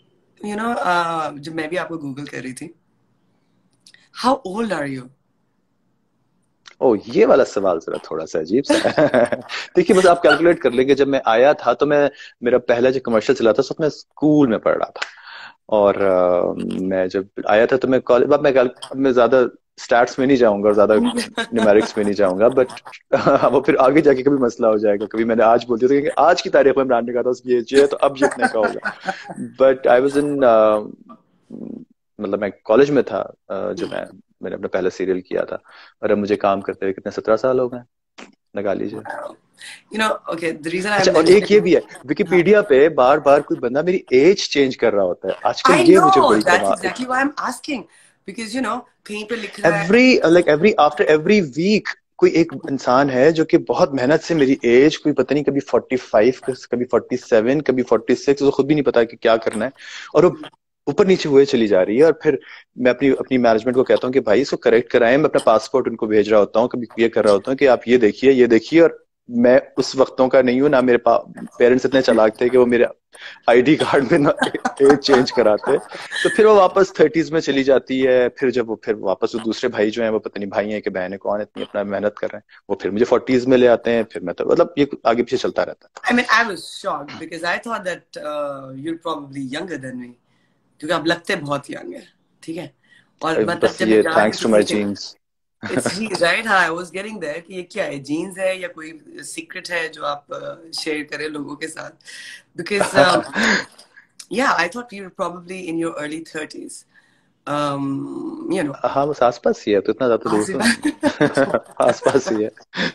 जब मैं भी आपको गूगल कर रही थी, how old are you? Oh, ये वाला सवाल जरा थोड़ा सा अजीब सा है। देखिए, बस आप कैलकुलेट कर लेंगे, जब मैं आया था तो मेरा पहला जो कमर्शियल चला था तो मैं स्कूल में पढ़ रहा था। और मैं जब आया था तो मैं कॉलेज, अब मैं ज्यादा स्टैट्स में नहीं जाऊंगा और ज्यादा न्यूमेरिक्स में नहीं जाऊंगा, बट वो फिर आगे जाके कभी मसला हो जाएगा। कभी मैंने आज बोल दिया था कि आज की तारीख में इमरान ने कहा था उसकी एज ये है तो अब ये इतने का होगा। बट आई वॉज इन, मतलब मैं कॉलेज में था जब मैंने अपना पहला सीरियल किया था। और अब मुझे काम करते हुए कितने 17 साल हो गए, लगा लीजिए। Okay, the reason अच्छा, I'm और एक ये mentioning. भी है, हाँ. विकिपीडिया पे बार बार कोई बंदा मेरी एज चेंज कर रहा होता है आजकल, I ये मुझे know, बड़ी that's कमाल। exactly why I'm asking, because कहीं पे लिख रहा है. एवरी आफ्टर एवरी वीक कोई एक इंसान है जो कि बहुत मेहनत से मेरी एज, कोई पता नहीं, कभी 45, कभी 47, कभी 46, उसको खुद भी नहीं पता कि क्या करना है, और वो ऊपर नीचे हुए चली जा रही है। और फिर मैं अपनी अपनी मैनेजमेंट को कहता हूँ कि भाई इसको करेक्ट कराएं। मैं अपना पासपोर्ट उनको भेज रहा होता हूँ, कभी ये कर रहा होता हूँ कि आप ये देखिए, ये देखिए। और मैं उस वक्तों का नहीं हूँ ना, मेरे पेरेंट्स इतने चालाक थे कि वो मेरे आईडी कार्ड में ना एज चेंज कराते। तो फिर वो वापस 30s में चली जाती है। फिर जब वो फिर वापस वो दूसरे भाई जो हैं, वो पता नहीं भाई हैं कि बहन है, कौन है, इतनी अपना मेहनत कर रहे हैं, वो फिर मुझे 40s में ले आते हैं। फिर मैं तो मतलब ये आगे पीछे चलता रहता I mean, I was shocked because I thought that you're probably younger than me. क्योंकि आप लगते बहुत यंग है, ठीक है. और है। मतलब बस जब मैं ये जा रही थैंक्स टू थी माई किसी, जीन्स। It's jeans right. हाँ, आई वाज गेटिंग देयर कि ये क्या है, जीन्स है या कोई सीक्रेट है जो आप शेयर करें लोगों के साथ. Because yeah I thought you were probably in your early 30s. You know. हाँ, बस आसपास ही है, तो इतना ज्यादा दूर तो नहीं है। आसपास ही है।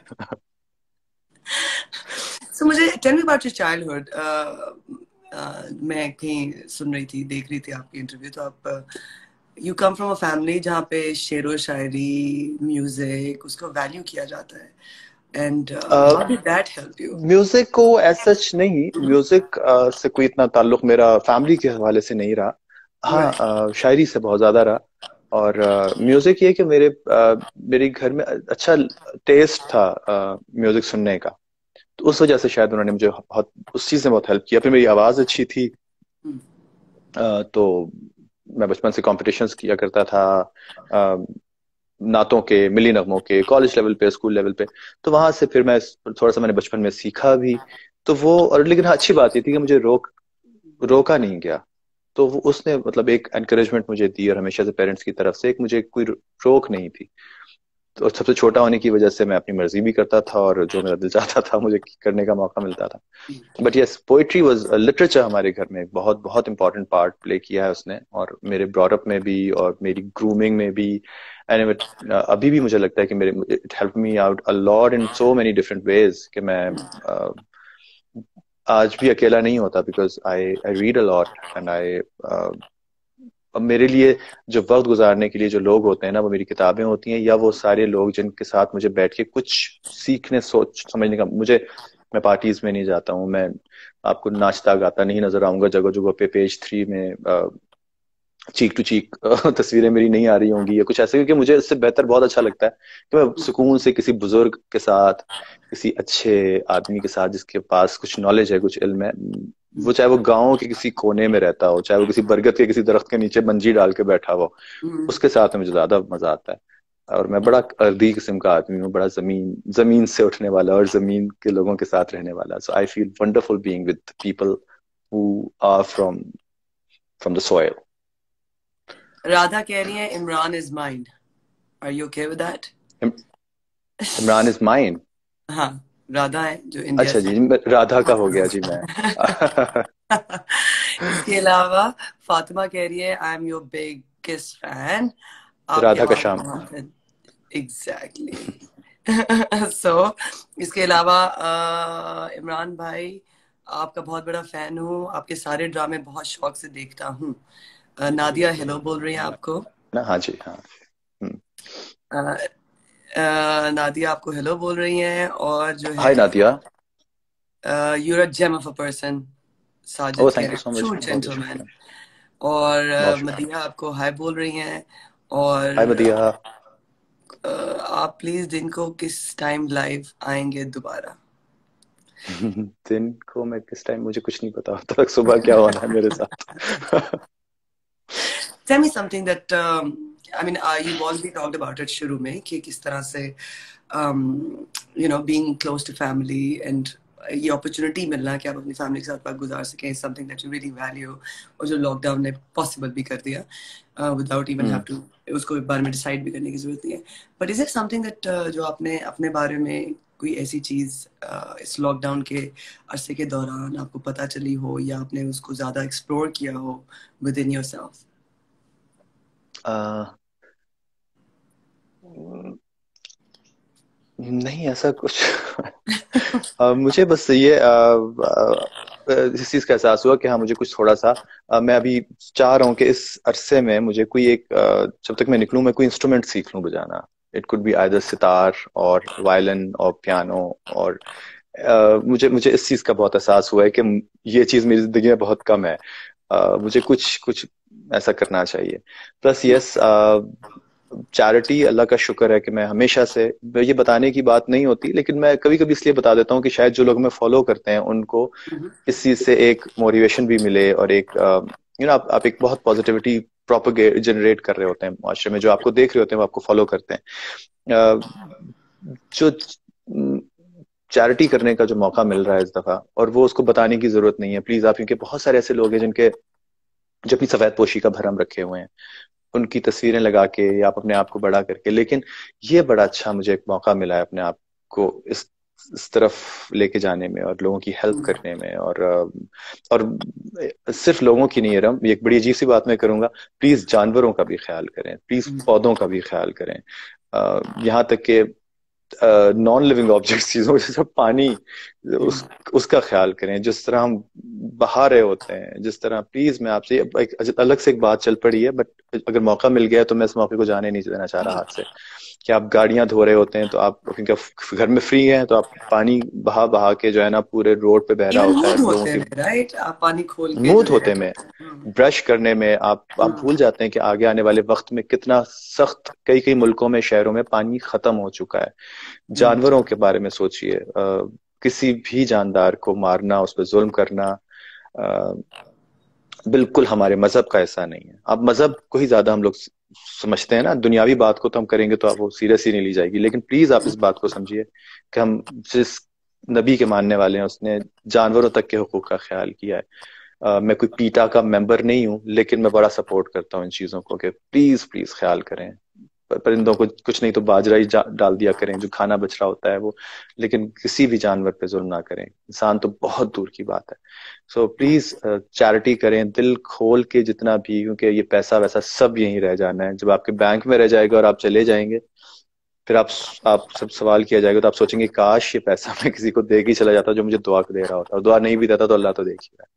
सो मुझे tell me about your childhood. मैं कहीं सुन रही थी, देख रही थी आपकी इंटरव्यू, तो आप you come from a family जहाँ पे शेर व शायरी, म्यूजिक, उसको वैल्यू किया जाता है. And how did that help you? Music को एज सच नहीं, म्यूजिक से कोई इतना ताल्लुक मेरा फैमिली के हवाले से नहीं रहा। हाँ, राइट. शायरी से बहुत ज्यादा रहा। और म्यूजिक ये कि मेरे घर में अच्छा टेस्ट था म्यूजिक सुनने का। तो उस वजह से शायद उन्होंने मुझे बहुत उस चीज में बहुत हेल्प किया। फिर मेरी आवाज अच्छी थी, तो मैं बचपन से कॉम्पिटिशन्स किया करता था, अ, नातों के, मिली नगमों के, कॉलेज लेवल पे, स्कूल लेवल पे। तो वहां से फिर मैं थोड़ा सा मैंने बचपन में सीखा भी। तो वो, और लेकिन हाँ, अच्छी बात ये थी कि मुझे रोका नहीं गया। तो वो उसने मतलब एक एनकरेजमेंट मुझे दी, और हमेशा से पेरेंट्स की तरफ से एक मुझे कोई रोक नहीं थी। तो सबसे छोटा होने की वजह से मैं अपनी मर्जी भी करता था, और जो मेरा दिल चाहता था मुझे करने का मौका मिलता था। But yes, poetry was, literature हमारे घर में एक बहुत बहुत इंपॉर्टेंट पार्ट प्ले किया है उसने, और मेरे ब्रॉडअप में भी और मेरी ग्रूमिंग में भी। एंड अभी भी मुझे लगता है कि मेरे it help me out a lot in so many different ways कि मैं आज भी अकेला नहीं होता, because I I read a lot and I, अब मेरे लिए जो वक्त गुजारने के लिए जो लोग होते हैं ना, वो मेरी किताबें होती हैं, या वो सारे लोग जिनके साथ मुझे बैठ के कुछ सीखने, सोच समझने का मुझे। मैं पार्टीज में नहीं जाता हूँ, मैं आपको नाचता गाता नहीं नजर आऊंगा जगह जगह पे, पेज 3 में चीक टू चीक तस्वीरें मेरी नहीं आ रही होंगी या कुछ ऐसे, क्योंकि मुझे इससे बेहतर बहुत अच्छा लगता है कि मैं सुकून से किसी बुजुर्ग के साथ, किसी अच्छे आदमी के साथ जिसके पास कुछ नॉलेज है, कुछ इल्म है, वो चाहे वो गांव के किसी कोने में रहता हो, चाहे वो किसी बरगद के किसी दरख्त के नीचे मंजी डाल के बैठा हो, उसके साथ में मुझे ज्यादा मजा आता है। और मैं बड़ा अर्दी किस्म का आदमी हूँ, बड़ा जमीन जमीन से उठने वाला और जमीन के लोगों के साथ रहने वाला। So I feel wonderful being with people who are from the soil. Radha कह रही है Imran is mind. Are you okay with that? Imran is mine. हाँ, राधा है जो इंडिया अच्छा से. जी, राधा का हो गया जी मैं। इसके अलावा फातिमा कह रही है I am your biggest fan. आपकी राधा का आवाज शाम। बहुत है. एग्जैक्टली. सो इसके अलावा इमरान भाई, आपका बहुत बड़ा फैन हूँ, आपके सारे ड्रामे बहुत शौक से देखता हूँ. नादिया हेलो बोल रही है आपको. ना, हाँ जी, हाँ। हम्म। नादिया आपको हेलो बोल रही हैं. और जो हाय है, Nadia. You're a gem of a person. Oh, Sajid कह थैंक रहे यू हैं सो मच, ट्रू बहुत जेंटलमैन. शुक्रिया। और बहुत शुक्रिया। मदीहा आपको हाय बोल रही हैं. हाय और मदिया। आप प्लीज दिन को किस टाइम लाइव आएंगे दोबारा? दिन को मैं किस टाइम, मुझे कुछ नहीं पता होता सुबह क्या होना है मेरे साथ। Tell me something that I mean, you've already talked about it शुरू में कि किस तरह से being close to family and ये अपॉर्चुनिटी मिलना कि आप अपनी फैमिली के साथ वक्त गुजार सकें is something that you really value, और जो लॉकडाउन ने पॉसिबल भी कर दिया without even have hmm. To उसको एक बार में डिसाइड भी करने की जरूरत नहीं है. But is it something that जो आपने अपने बारे में कोई ऐसी चीज इस लॉकडाउन के अरसे के दौरान आपको पता चली हो, या आपने उसको ज्यादा एक्सप्लोर किया हो विद इन योर सेल्फ? आ, नहीं ऐसा कुछ। मुझे बस ये इस चीज का एहसास हुआ कि हाँ मुझे कुछ थोड़ा सा मैं अभी चाह रहा हूँ कि इस अरसे में मुझे कोई एक जब तक मैं निकलूं मैं कोई इंस्ट्रूमेंट सीख लूं बजाना। It could be either sitar और वायलिन और पियानो। और मुझे मुझे इस चीज का बहुत एहसास हुआ है कि ये चीज मेरी जिंदगी में बहुत कम है। मुझे कुछ कुछ ऐसा करना चाहिए। प्लस यस, चैरिटी अल्लाह का शुक्र है कि मैं हमेशा से, ये बताने की बात नहीं होती लेकिन मैं कभी कभी इसलिए बता देता हूँ कि शायद जो लोग हमें फॉलो करते हैं उनको इस चीज से एक मोटिवेशन भी मिले और एक आप एक बहुत पॉजिटिविटी प्रोपोगेट जनरेट कर रहे होते हैं माशरे में। जो आपको देख रहे होते हैं वो आपको फॉलो करते हैं। जो चैरिटी करने का जो मौका मिल रहा है इस दफा, और वो उसको बताने की जरूरत नहीं है प्लीज आप, क्योंकि बहुत सारे ऐसे लोग हैं जिनके जो अपनी सफेद पोशी का भरम रखे हुए हैं, उनकी तस्वीरें लगा के या आप अपने आप को बड़ा करके। लेकिन ये बड़ा अच्छा मुझे एक मौका मिला है अपने आप को इस तरफ लेके जाने में और लोगों की हेल्प करने में। और सिर्फ लोगों की नहीं है रम, ये एक बड़ी अजीब सी बात मैं करूंगा, प्लीज जानवरों का भी ख्याल करें, प्लीज पौधों का भी ख्याल करें। यहाँ तक कि नॉन लिविंग ऑब्जेक्ट्स, चीजों जैसे पानी, उसका ख्याल करें। जिस तरह हम बहा रहे होते हैं, जिस तरह, प्लीज मैं आपसे एक अलग से एक बात चल पड़ी है बट अगर मौका मिल गया तो मैं इस मौके को जाने नहीं देना चाह रहा हाथ से, कि आप गाड़ियां धो रहे होते हैं तो आप क्योंकि घर में फ्री हैं तो आप पानी बहा बहा के जो है ना पूरे रोड पे बह रहा इवन होता मुंह है लोगों धोते की। में, राइट, आप पानी खोल के मुंह जो है। धोते में, ब्रश करने में आप भूल जाते हैं कि आगे आने वाले वक्त में कितना सख्त कई कई मुल्कों में, शहरों में पानी खत्म हो चुका है। जानवरों के बारे में सोचिए। किसी भी जानदार को मारना, उस पर जुल्म करना अ, बिल्कुल हमारे मजहब का ऐसा नहीं है। अब मजहब को ही ज्यादा हम लोग समझते हैं ना, दुनियावी बात को तो हम करेंगे तो आप वो सीरियस ही नहीं ली जाएगी। लेकिन प्लीज आप इस बात को समझिए कि हम जिस नबी के मानने वाले हैं उसने जानवरों तक के हुकूक का ख्याल किया है। मैं कोई पीटा का मेंबर नहीं हूं लेकिन मैं बड़ा सपोर्ट करता हूँ इन चीजों को कि प्लीज प्लीज ख्याल करें। परिंदों को कुछ नहीं तो बाजरा ही डाल दिया करें जो खाना बच रहा होता है वो, लेकिन किसी भी जानवर पे जुल्म ना करें। इंसान तो बहुत दूर की बात है। सो प्लीज चैरिटी करें दिल खोल के जितना भी, क्योंकि ये पैसा वैसा सब यहीं रह जाना है। जब आपके बैंक में रह जाएगा और आप चले जाएंगे, फिर आप सब सवाल किया जाएगा तो आप सोचेंगे काश ये पैसा मैं किसी को दे के ही चला जाता जो मुझे दुआ दे रहा होता, और दुआ नहीं भी देता तो अल्लाह तो देख ही रहा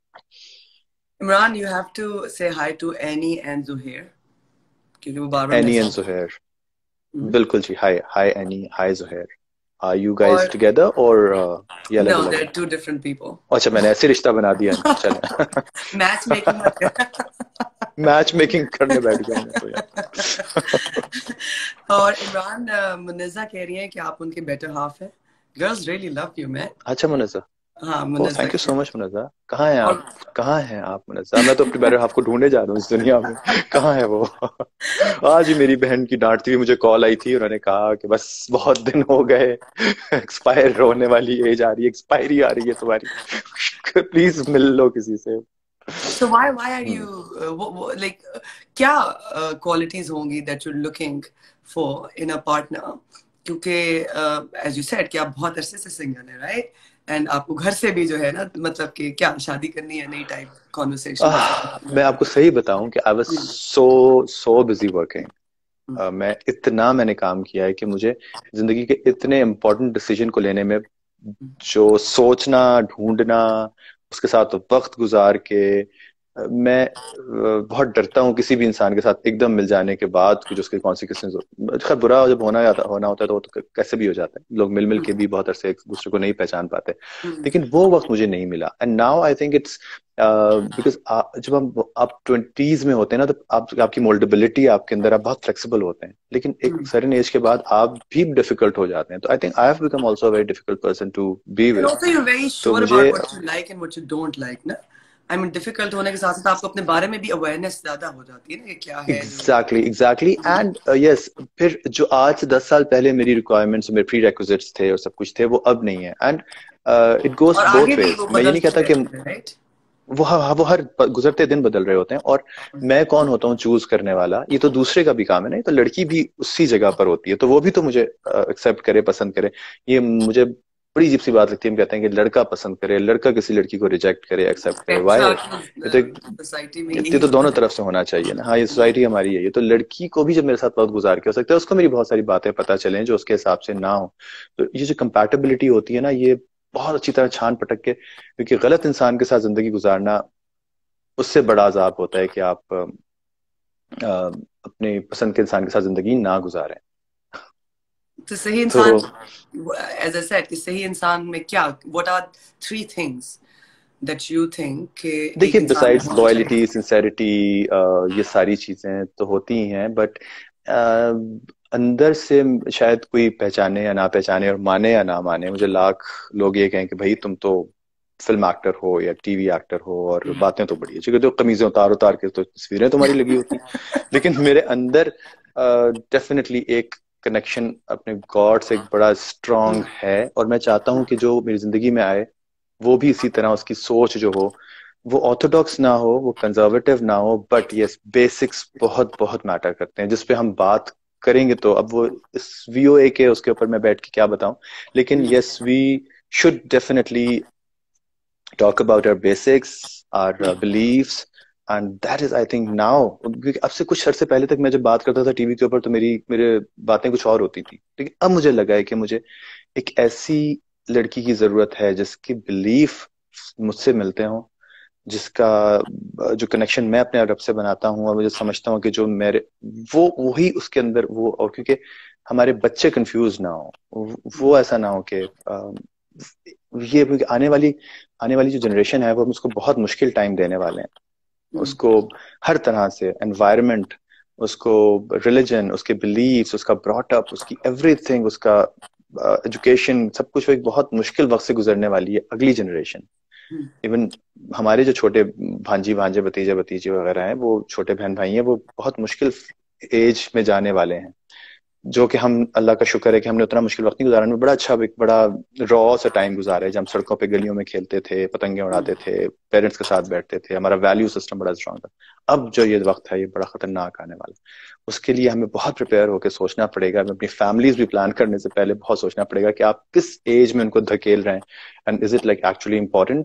Imran, you have to say hi to Annie and Zuher, क्योंकि वो बार बार है। Any and message. जुहैर, बिल्कुल जी। Hi hi Annie, hi Zuhair. Are you guys और टुगेदर और ये अलग नो, अलग देयर हैं? Are two different people. अच्छा मैंने ऐसे रिश्ता बना दिया है, चलें। मैच मेकिंग मत कर। मैच मेकिंग करने बैठ गया हूं मैं तो यार। और इमरान, मुन्नज़ा कह रही है कि आप उनके बेटर हाफ है। Girls really love you man. अच्छा मुनज़्ज़ा, हाँ, ओ मुन्नज़्ज़ा थैंक यू कह सो रही मच मुनज़्ज़ा। कहाँ हैं है। आप? कहाँ हैं आप मुनज़्ज़ा? मैं तो अपने बेटर हाफ को ढूंढने जा रहा हूँ इस दुनिया में। कहाँ है वो? आज ही मेरी बहन की डांटती हुई मुझे कॉल आई थी, उन्होंने कहा कि बस बहुत दिन हो गए, एक्सपायर होने वाली एज आ रही है, एक्सपायरी आ रही है तुम्हारी, प्लीज मिल लो किसी से। So why are hmm. you like क्या qualities होंगी that you're looking for in a partner? क्योंकि as you said कि आप बहुत अरसे से सिंगल है, right? And आपको घर से भी जो है ना, मतलब कि क्या शादी करनी है, नई टाइप कॉन्वर्सेशन ऐसा। मैं आपको सही बताऊं कि I was so so busy working. मैंने काम किया है कि मुझे जिंदगी के इतने इम्पोर्टेंट डिसीजन को लेने में, जो सोचना, ढूंढना, उसके साथ वक्त गुजार के, मैं बहुत डरता हूँ किसी भी इंसान के साथ एकदम मिल जाने के बाद कुछ उसके कॉन्सिक्वेंसेस। खैर बुरा जब होना होता है तो वो तो कैसे भी हो जाता है, लोग मिल मिल के भी बहुत अरसे एक दूसरे को नहीं पहचान पाते। लेकिन वो वक्त मुझे नहीं मिला and now I think it's because जब आप ट्वेंटीज में होते हैं ना तो आपकी मोल्डेबिलिटी आपके अंदर, आप बहुत फ्लेक्सिबल होते हैं। लेकिन एक सर्टेन एज के बाद आप भी डिफिकल्ट हो जाते हैं। तो I think I have become also a very difficult person to be And with. also you're very तो sure मुझे about what you like and what you don't like ना। I mean difficult होने के साथ साथ आपको अपने बारे में भी awareness ज्यादा हो जाती है ना, कि क्या है जो। एग्जैक्टली एंड यस, फिर जो आज से 10 साल पहले मेरी रिक्वायरमेंट्स, मेरे प्री रिक्विजिट्स थे और सब कुछ थे, वो अब नहीं है। एंड इट गोज और आगे बोथ भी वेज। वो मैं ये नहीं बदलते कहता कि रहते हैं, राइट। वो हर गुजरते दिन बदल रहे होते हैं। और मैं कौन होता हूँ चूज करने वाला, ये तो दूसरे का भी काम है ना। ये तो लड़की भी उसी जगह पर होती है, तो वो भी तो मुझे एक्सेप्ट करे, पसंद करे। ये मुझे बड़ी अजीब सी बात लगती है। हम कहते हैं कि लड़का पसंद करे, लड़का किसी लड़की को रिजेक्ट करे, एक्सेप्ट करे, वाई? ये तो सोसाइटी में ये यही तो होता दोनों तरफ से होना चाहिए ना। हाँ, ये सोसाइटी हमारी है। ये तो लड़की को भी जब मेरे साथ वक्त गुजार के हो सकता है, उसको मेरी बहुत सारी बातें पता चलें जो उसके हिसाब से ना हो। तो ये जो कंपैटिबिलिटी होती है ना, ये बहुत अच्छी तरह छान पटक के, क्योंकि गलत इंसान के साथ जिंदगी गुजारना उससे बड़ा अजाब होता है कि आप अपने पसंद के इंसान के साथ जिंदगी ना गुजारें। तो सही तो इंसान, एज आई सेड, कि सही इंसान में क्या, what are three things that you think कि एक देखिए, इंसान में बिसाइड्स होना चाहिए? लॉयलिटी, सिंसेरिटी, ये सारी चीजें तो होती ही हैं, बट अंदर से शायद कोई पहचाने या ना पहचाने, और माने या ना माने, मुझे लाख लोग ये कहें कि भाई तुम तो फिल्म एक्टर हो या टीवी एक्टर हो, और बातें तो बड़ी अच्छी करते हो, कमीजें उतार उतार के तो तस्वीरें तुम्हारी लगी होती, लेकिन मेरे अंदर डेफिनेटली एक कनेक्शन अपने गॉड से एक बड़ा स्ट्रांग है। और मैं चाहता हूँ कि जो मेरी जिंदगी में आए वो भी इसी तरह, उसकी सोच जो हो वो ऑर्थोडॉक्स ना हो, वो कंजर्वेटिव ना हो, बट यस, बेसिक्स बहुत बहुत मैटर करते हैं जिस पे हम बात करेंगे। तो अब वो इस वीओए के उसके ऊपर मैं बैठ के क्या बताऊं, लेकिन yes, we should definitely talk about our basics, our beliefs, and that is I think now. क्योंकि अब से कुछ अरसे पहले तक मैं जब बात करता था टीवी के ऊपर तो मेरी मेरे बातें कुछ और होती थी, लेकिन अब मुझे लगा है कि मुझे एक ऐसी लड़की की जरूरत है जिसकी बिलीफ मुझसे मिलते हों, जिसका जो कनेक्शन मैं अपने रब से बनाता हूँ, और मुझे समझता हूँ कि जो मेरे वो वही उसके अंदर वो, और क्योंकि हमारे बच्चे कंफ्यूज ना हो, वो ऐसा ना हो कि ये, क्योंकि आने वाली जो जनरेशन है वो हम उसको बहुत मुश्किल टाइम देने वाले हैं। उसको हर तरह से एनवायरनमेंट, उसको रिलीजन, उसके बिलीव्स, उसका ब्रॉटअप, उसकी एवरीथिंग, उसका एजुकेशन, सब कुछ वो एक बहुत मुश्किल वक्त से गुजरने वाली है अगली जनरेशन। इवन हमारे जो छोटे भांजी भांजे भतीजे भतीजे वगैरह हैं, वो छोटे बहन भाई हैं, वो बहुत मुश्किल एज में जाने वाले हैं, जो कि हम, अल्लाह का शुक्र है कि हमने उतना मुश्किल वक्त नहीं गुजारा, हमने बड़ा अच्छा, एक बड़ा रॉ सा टाइम गुजारा है, जब हम सड़कों पे गलियों में खेलते थे, पतंगे उड़ाते थे, पेरेंट्स के साथ बैठते थे, हमारा वैल्यू सिस्टम बड़ा स्ट्रांग था। अब जो ये वक्त है ये बड़ा खतरनाक आने वाला, उसके लिए हमें बहुत प्रिपेयर होकर सोचना पड़ेगा, हमें अपनी फैमिलीज भी प्लान करने से पहले बहुत सोचना पड़ेगा कि आप किस एज में उनको धकेल रहे हैं, and is it like actually important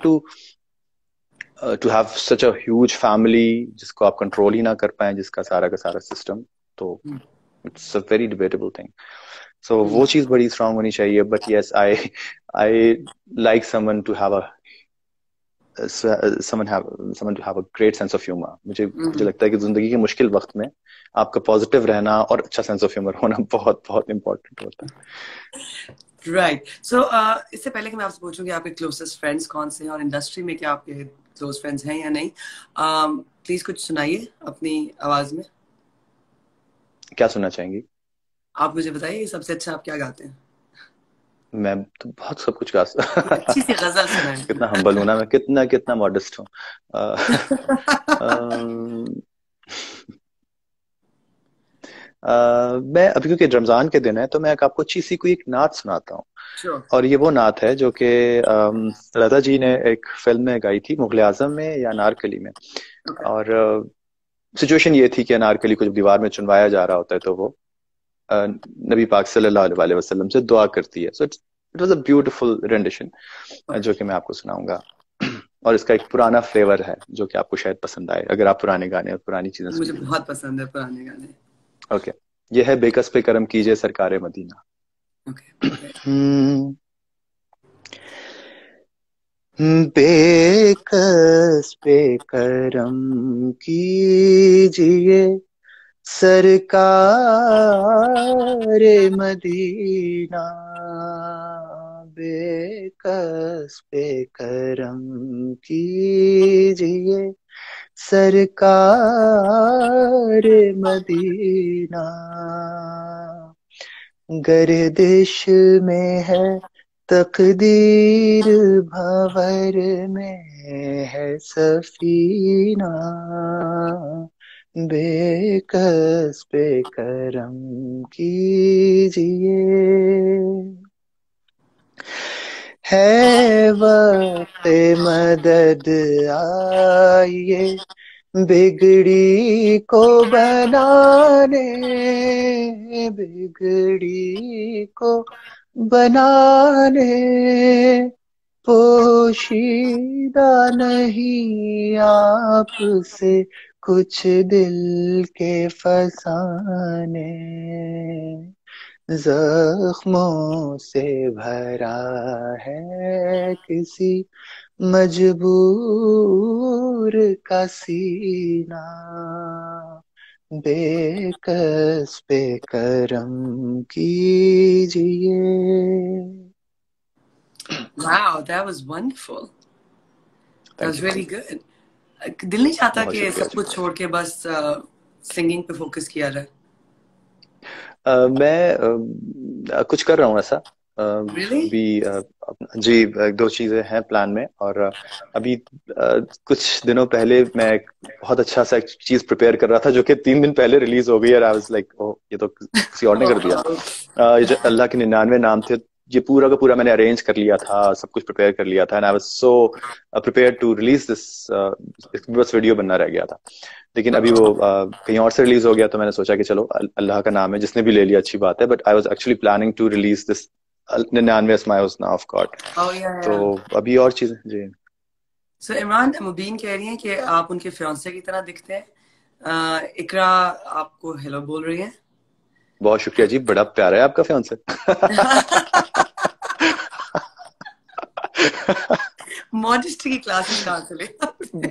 to have such a huge family जिसको आप कंट्रोल ही ना कर पाए, जिसका सारा का सारा सिस्टम। तो it's a very debatable thing. So वो चीज बड़ी स्ट्रांग होनी चाहिए, but yes, I like someone to have a great sense of humour. मुझे लगता है कि जिंदगी के मुश्किल वक्त में आपका पॉजिटिव रहना और अच्छा सेंस ऑफ ह्यूमर होना बहुत बहुत इंपॉर्टेंट होता है। राइट। सो इससे पहले कि मैं आपसे पूछूं कि आपके क्लोजेस्ट फ्रेंड्स कौन से हैं और इंडस्ट्री में क्या आपके क्लोज फ्रेंड्स हैं या नहीं, प्लीज कुछ सुनाइए अपनी आवाज में। क्या सुनना चाहेंगी? आप मुझे बताइए सबसे अच्छा आप क्या गाते हैं? मैं तो बहुत सब कुछ गा कोई अच्छी सी गजल कितना सुनाए। हम्बल हूं ना मैं, कितना कितना मॉडेस्ट हूँ। अ, अम, मैं अभी, क्योंकि रमजान के दिन है, तो मैं आपको अच्छी सी कोई एक नात सुनाता हूँ। श्योर। और ये वो नात है जो कि लता जी ने एक फिल्म में गाई थी, मुगले आजम में या अनारकली में। ओके। और सिचुएशन ये थी कि अनारकली को जब दीवार में चुनवाया जा रहा होता है तो वो नबी पाक सल्लल्लाहु अलैहि वसल्लम से दुआ करती है। So it was a beautiful rendition जो कि मैं आपको सुनाऊंगा। और इसका एक पुराना फ्लेवर है जो कि आपको शायद पसंद आए, अगर आप पुराने गाने और पुरानी चीजें मुझे सुनते बहुत पसंद है पुराने गाने। हैं। ओके, ये है बेकस पे करम कीजिए सरकारे मदीना। ओके। हम्म, बेकस पे करम कीजिए सरकार मदीना, बेकस पे करम कीजिए सरकार मदीना, गर्दिश में है तकदीर, भंवर में है सफीना, बेकस पे करम कीजिए, है वक्त मदद आइए बिगड़ी को बनाने, बिगड़ी को बनाने, पोशीदा नहीं आपसे कुछ दिल के फसाने, जख्मों से भरा है किसी मजबूर का सीना, बेकस पे करम कीजिए। Wow, that was wonderful. That thank was you really good. दिल नहीं चाहता बहुत कि शुक्रिया सब जी। कुछ छोड़ के बस सिंगिंग पे फोकस किया जाए? मैं कुछ कर रहा हूँ ऐसा। Really? अभी जी एक दो चीजें हैं प्लान में। और अभी कुछ दिनों पहले मैं एक बहुत अच्छा सा एक चीज प्रिपेयर कर रहा था जो कि 3 दिन पहले रिलीज हो गई और आई वाज लाइक ओह ये तो किसी और ने कर दिया। Oh, ये जो अल्लाह के 99 नाम थे, ये पूरा का पूरा मैंने अरेंज कर लिया था, सब कुछ प्रिपेयर कर लिया था and I was so prepare to release this, बस वीडियो बनना रह गया था। लेकिन अभी वो कहीं और से रिलीज हो गया तो मैंने सोचा कि चलो अल्लाह का नाम है, जिसने भी ले लिया अच्छी बात है, but I was actually planning to release this 99 अस्माए हुस्ना ऑफ गॉड। oh yeah, तो yeah. अभी और चीजें जी। So इमरान, मुबीन कह रही हैं कि आप उनके फियांसे की तरह दिखते हैं। इकरा आपको हेलो बोल रही है। बहुत शुक्रिया जी, बड़ा प्यारा है आपका फियांसे। मॉडेस्टी की क्लासेस कहाँ से ले आते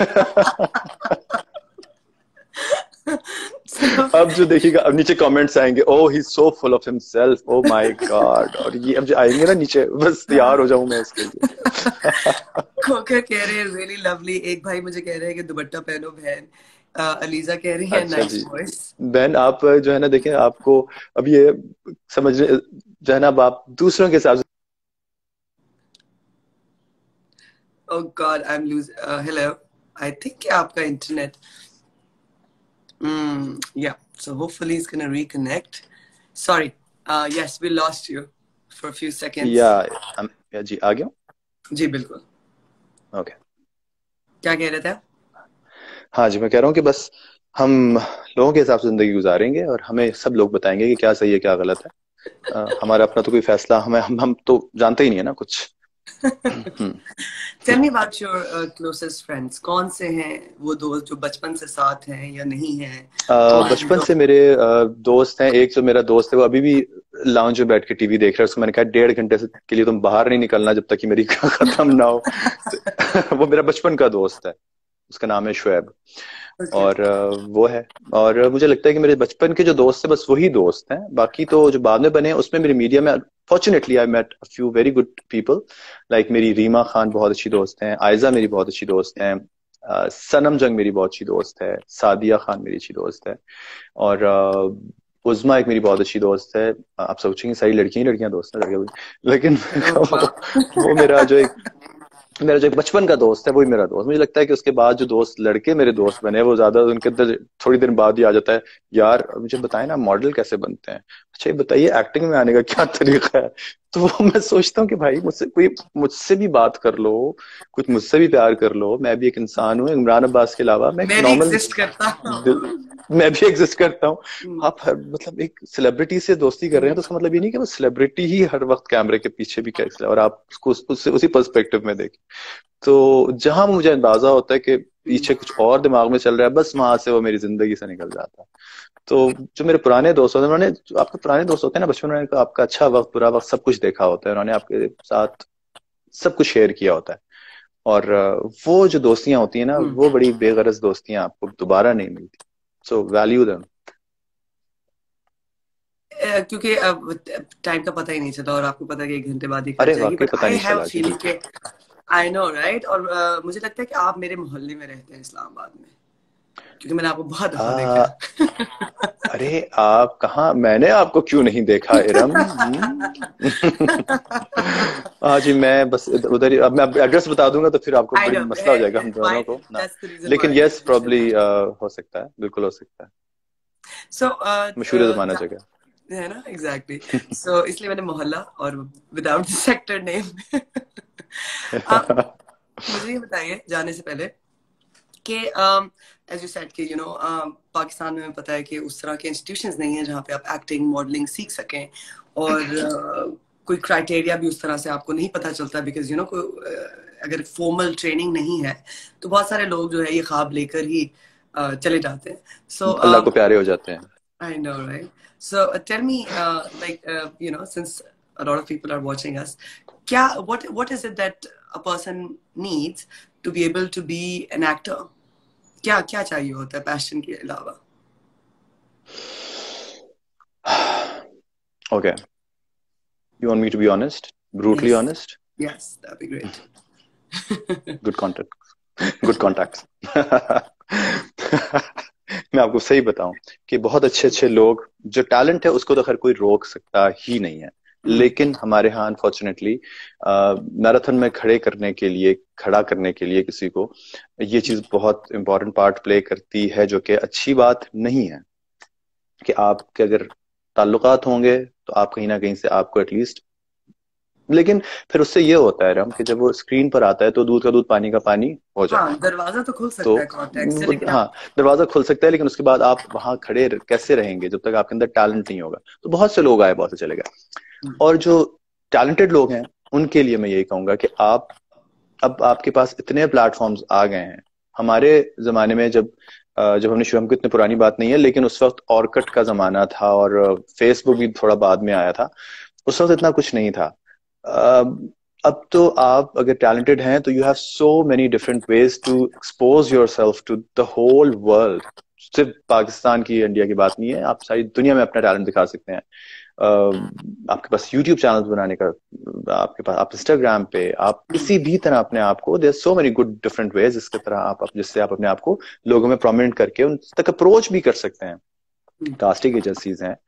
हैं? So, अब जो देखिएगा, अब नीचे कमेंट्स आएंगे, oh he so full of himself, oh my God, और ये अब जो आएंगे ना नीचे, बस तैयार हो जाऊं मैं इसके लिए। खोकर कह रहे हैं रियली लवली। एक भाई मुझे कह रहे हैं कि दुपट्टा पहनो बहन। अलीजा कह रही है अच्छा नाइस जी। वॉइस। बहन आप जो है ना, देखें आपको अब ये समझ जो है ना, अब आप दूसरों के हिसाब से। Oh God I am lose. Hello, I think आपका internet. Yeah, so hopefully it's gonna reconnect. Sorry, yes, we lost you for a few seconds. या जी आ गया। जी बिल्कुल। ओके। क्या कह रहे थे आप? हाँ जी, मैं कह रहा हूँ कि बस हम लोगों के हिसाब से जिंदगी गुजारेंगे और हमें सब लोग बताएंगे कि क्या सही है क्या गलत है। हमारा अपना तो कोई फैसला हम तो जानते ही नहीं है ना कुछ। हम्म। Tell me about your closest friends. कौन से हैं वो दोस्त जो बचपन से साथ हैं या नहीं हैं? और बचपन जो से मेरे दोस्त हैं। एक जो मेरा दोस्त है वो अभी भी लाउंज में बैठ के टीवी देख रहा है। उसको मैंने कहा 1.5 घंटे से के लिए तुम बाहर नहीं निकलना जब तक कि मेरी खत्म ना हो। वो मेरा बचपन का दोस्त है, उसका नाम है शुएब। okay. और वो है। और मुझे लगता है कि मेरे बचपन के जो दोस्त हैं बस वही दोस्त हैं, बाकी तो जो बाद में बने हैं उसमें मेरी मीडिया में fortunately I met a few very good people. Like मेरी रीमा खान बहुत अच्छी दोस्त हैं, आयजा मेरी बहुत अच्छी दोस्त हैं, सनम जंग मेरी बहुत अच्छी दोस्त है, सादिया खान मेरी अच्छी दोस्त है, और उज़मा एक मेरी बहुत अच्छी दोस्त है। आप सोचेंगे सारी लड़कियां ही लड़कियां दोस्त हैं, लेकिन Oh, wow. वो मेरा जो एक बचपन का दोस्त है वही मेरा दोस्त। मुझे लगता है कि उसके बाद जो दोस्त लड़के मेरे दोस्त बने वो ज्यादा उनके अंदर थोड़ी देर बाद ही आ जाता है, यार मुझे बताएं ना मॉडल कैसे बनते हैं, अच्छा ये बताइए एक्टिंग में आने का क्या तरीका है। तो वो मैं सोचता हूँ कि भाई मुझसे भी बात कर लो, कुछ मुझसे भी प्यार कर लो, मैं भी एक इंसान हूँ, इमरान अब्बास के अलावा मैं एक मैं भी नॉर्मल, एग्जिस्ट करता हूँ। मैं भी एग्जिस्ट करता हूँ। आप मतलब एक सेलिब्रिटी से दोस्ती कर रहे हैं तो उसका मतलब ये नहीं कि वो सेलिब्रिटी ही हर वक्त कैमरे के पीछे भी कैसे, और आप उसको उससे उसी पर्सपेक्टिव में देखें। तो जहां मुझे अंदाजा होता है कि पीछे कुछ और दिमाग में चल रहा है, बस वहां से वो मेरी जिंदगी से निकल जाता है। तो जो मेरे पुराने दोस्त होते हैं, उन्होंने जो आपके पुराने दोस्त होते हैं ना बचपन में, आपका अच्छा वक्त बुरा वक्त सब कुछ देखा होता है, उन्होंने आपके साथ सब कुछ शेयर किया होता है। और वो जो दोस्तियां होती है ना वो बड़ी बेगरज दोस्तियां आपको दोबारा नहीं मिलती। So value them. क्योंकि अब टाइम का पता ही नहीं चला और आपको पता है कि 1 घंटे बाद ही कट अरे जाएगी, वाकई बट पता आई नहीं हैव अ चला जी, फीलिंग बिल्कुल। के आई नो राइट। और मुझे लगता है कि आप मेरे मोहल्ले में रहते हैं इस्लामाबाद में, क्योंकि मैंने आपको बहुत दफा देखा आ, है। अरे आप कहाँ, मैंने आपको क्यों नहीं देखा इरम? हाँ जी, मैं बस उधर ही, अब मैं एड्रेस बता दूंगा तो फिर आपको आई बड़ी नो, मसला हो जाएगा हम दोनों को ना। दैट्स द रीजन लेकिन why yes we should probably not. हो सकता है, बिल्कुल हो सकता है। सो मशहूर जमाना जगह। है ना, एग्जैक्टली exactly. So इसलिए मैंने मोहल्ला और विदाउट सेक्टर नेम। आप मुझे ये बताइए जाने से पहले कि एज यू सेड कि पाकिस्तान में पता है कि उस तरह के इंस्टीट्यूशंस नहीं है जहाँ पे आप एक्टिंग मॉडलिंग सीख सकें। और कोई क्राइटेरिया भी उस तरह से आपको नहीं पता चलता, बिकॉज यू नो अगर फॉर्मल ट्रेनिंग नहीं है तो बहुत सारे लोग जो है ये ख्वाब लेकर ही चले जाते हैं. सो अल्लाह को प्यारे हो जाते हैं. I know, right? So tell me, you know, since a lot of people are watching us, what is it that a person needs to be able to be an actor? क्या क्या चाहिए होता है पैशन के अलावा? Okay. You want me to be honest? Brutally Yes. honest? Yes, that'd be great. Good content. Good contacts. मैं आपको सही बताऊं कि बहुत अच्छे अच्छे लोग, जो टैलेंट है उसको तो खैर कोई रोक सकता ही नहीं है, लेकिन हमारे यहाँ अनफॉर्चुनेटली मैराथन में खड़ा करने के लिए किसी को ये चीज बहुत इंपॉर्टेंट पार्ट प्ले करती है, जो कि अच्छी बात नहीं है. कि आपके अगर ताल्लुकात होंगे तो आप कहीं ना कहीं से आपको एटलीस्ट, लेकिन फिर उससे ये होता है रम कि जब वो स्क्रीन पर आता है तो दूध का दूध पानी का पानी हो जाता है. हाँ, दरवाजा तो खुल तो सकता है कॉन्टेक्ट से, लेकिन हाँ, दरवाजा खुल सकता है, लेकिन उसके बाद आप वहां खड़े कैसे रहेंगे जब तक आपके अंदर टैलेंट नहीं होगा. तो बहुत से लोग आए, बहुत से चले गए. और जो टैलेंटेड लोग हैं उनके लिए मैं यही कहूंगा कि आप, अब आपके पास इतने प्लेटफॉर्म्स आ गए हैं. हमारे जमाने में जब हमने शुरू, हमको इतनी पुरानी बात नहीं है, लेकिन उस वक्त ऑर्कुट का जमाना था और फेसबुक भी थोड़ा बाद में आया था. उस वक्त इतना कुछ नहीं था. अब तो आप अगर टैलेंटेड हैं तो you have so many different ways to expose yourself to the whole world. सिर्फ पाकिस्तान की, इंडिया की बात नहीं है, आप सारी दुनिया में अपना टैलेंट दिखा सकते हैं. आपके पास यूट्यूब चैनल बनाने का, आपके पास, आप इंस्टाग्राम पे, आप किसी भी तरह अपने आप को, there so many good different ways इसके तरह आप जिससे आप अपने आप को लोगों में प्रोमिनेंट करके उन तक अप्रोच भी कर सकते हैं. कास्टिंग एजेंसीज हैं,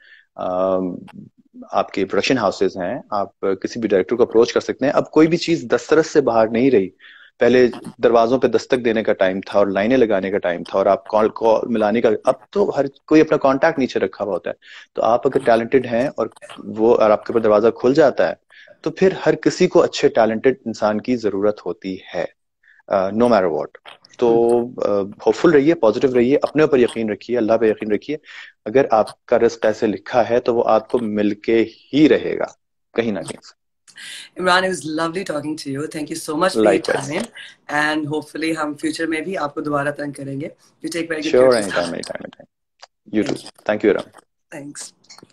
आपके प्रोडक्शन हाउसेज हैं, आप किसी भी डायरेक्टर को अप्रोच कर सकते हैं. अब कोई भी चीज दस्तरस से बाहर नहीं रही. पहले दरवाजों पे दस्तक देने का टाइम था और लाइनें लगाने का टाइम था और आप कॉल मिलाने का. अब तो हर कोई अपना कांटेक्ट नीचे रखा हुआ होता है. तो आप अगर टैलेंटेड हैं और आपके ऊपर दरवाजा खुल जाता है तो फिर हर किसी को अच्छे टैलेंटेड इंसान की जरूरत होती है, नो मैटर व्हाट. तो होपफुल रहिए, पॉजिटिव रहिए, अपने ऊपर यकीन रखिए, अल्लाह पे यकीन रखिए. अगर आपका रिस्क ऐसे लिखा है तो वो आपको मिलके ही रहेगा कहीं ना कहीं से. Imran, it was lovely talking to you. Thank you so much for your time. And hopefully हम future में भी आपको दोबारा तंग करेंगे. You take very good care of yourself. Sure, anytime. You too. Thank you, Ram. Thanks.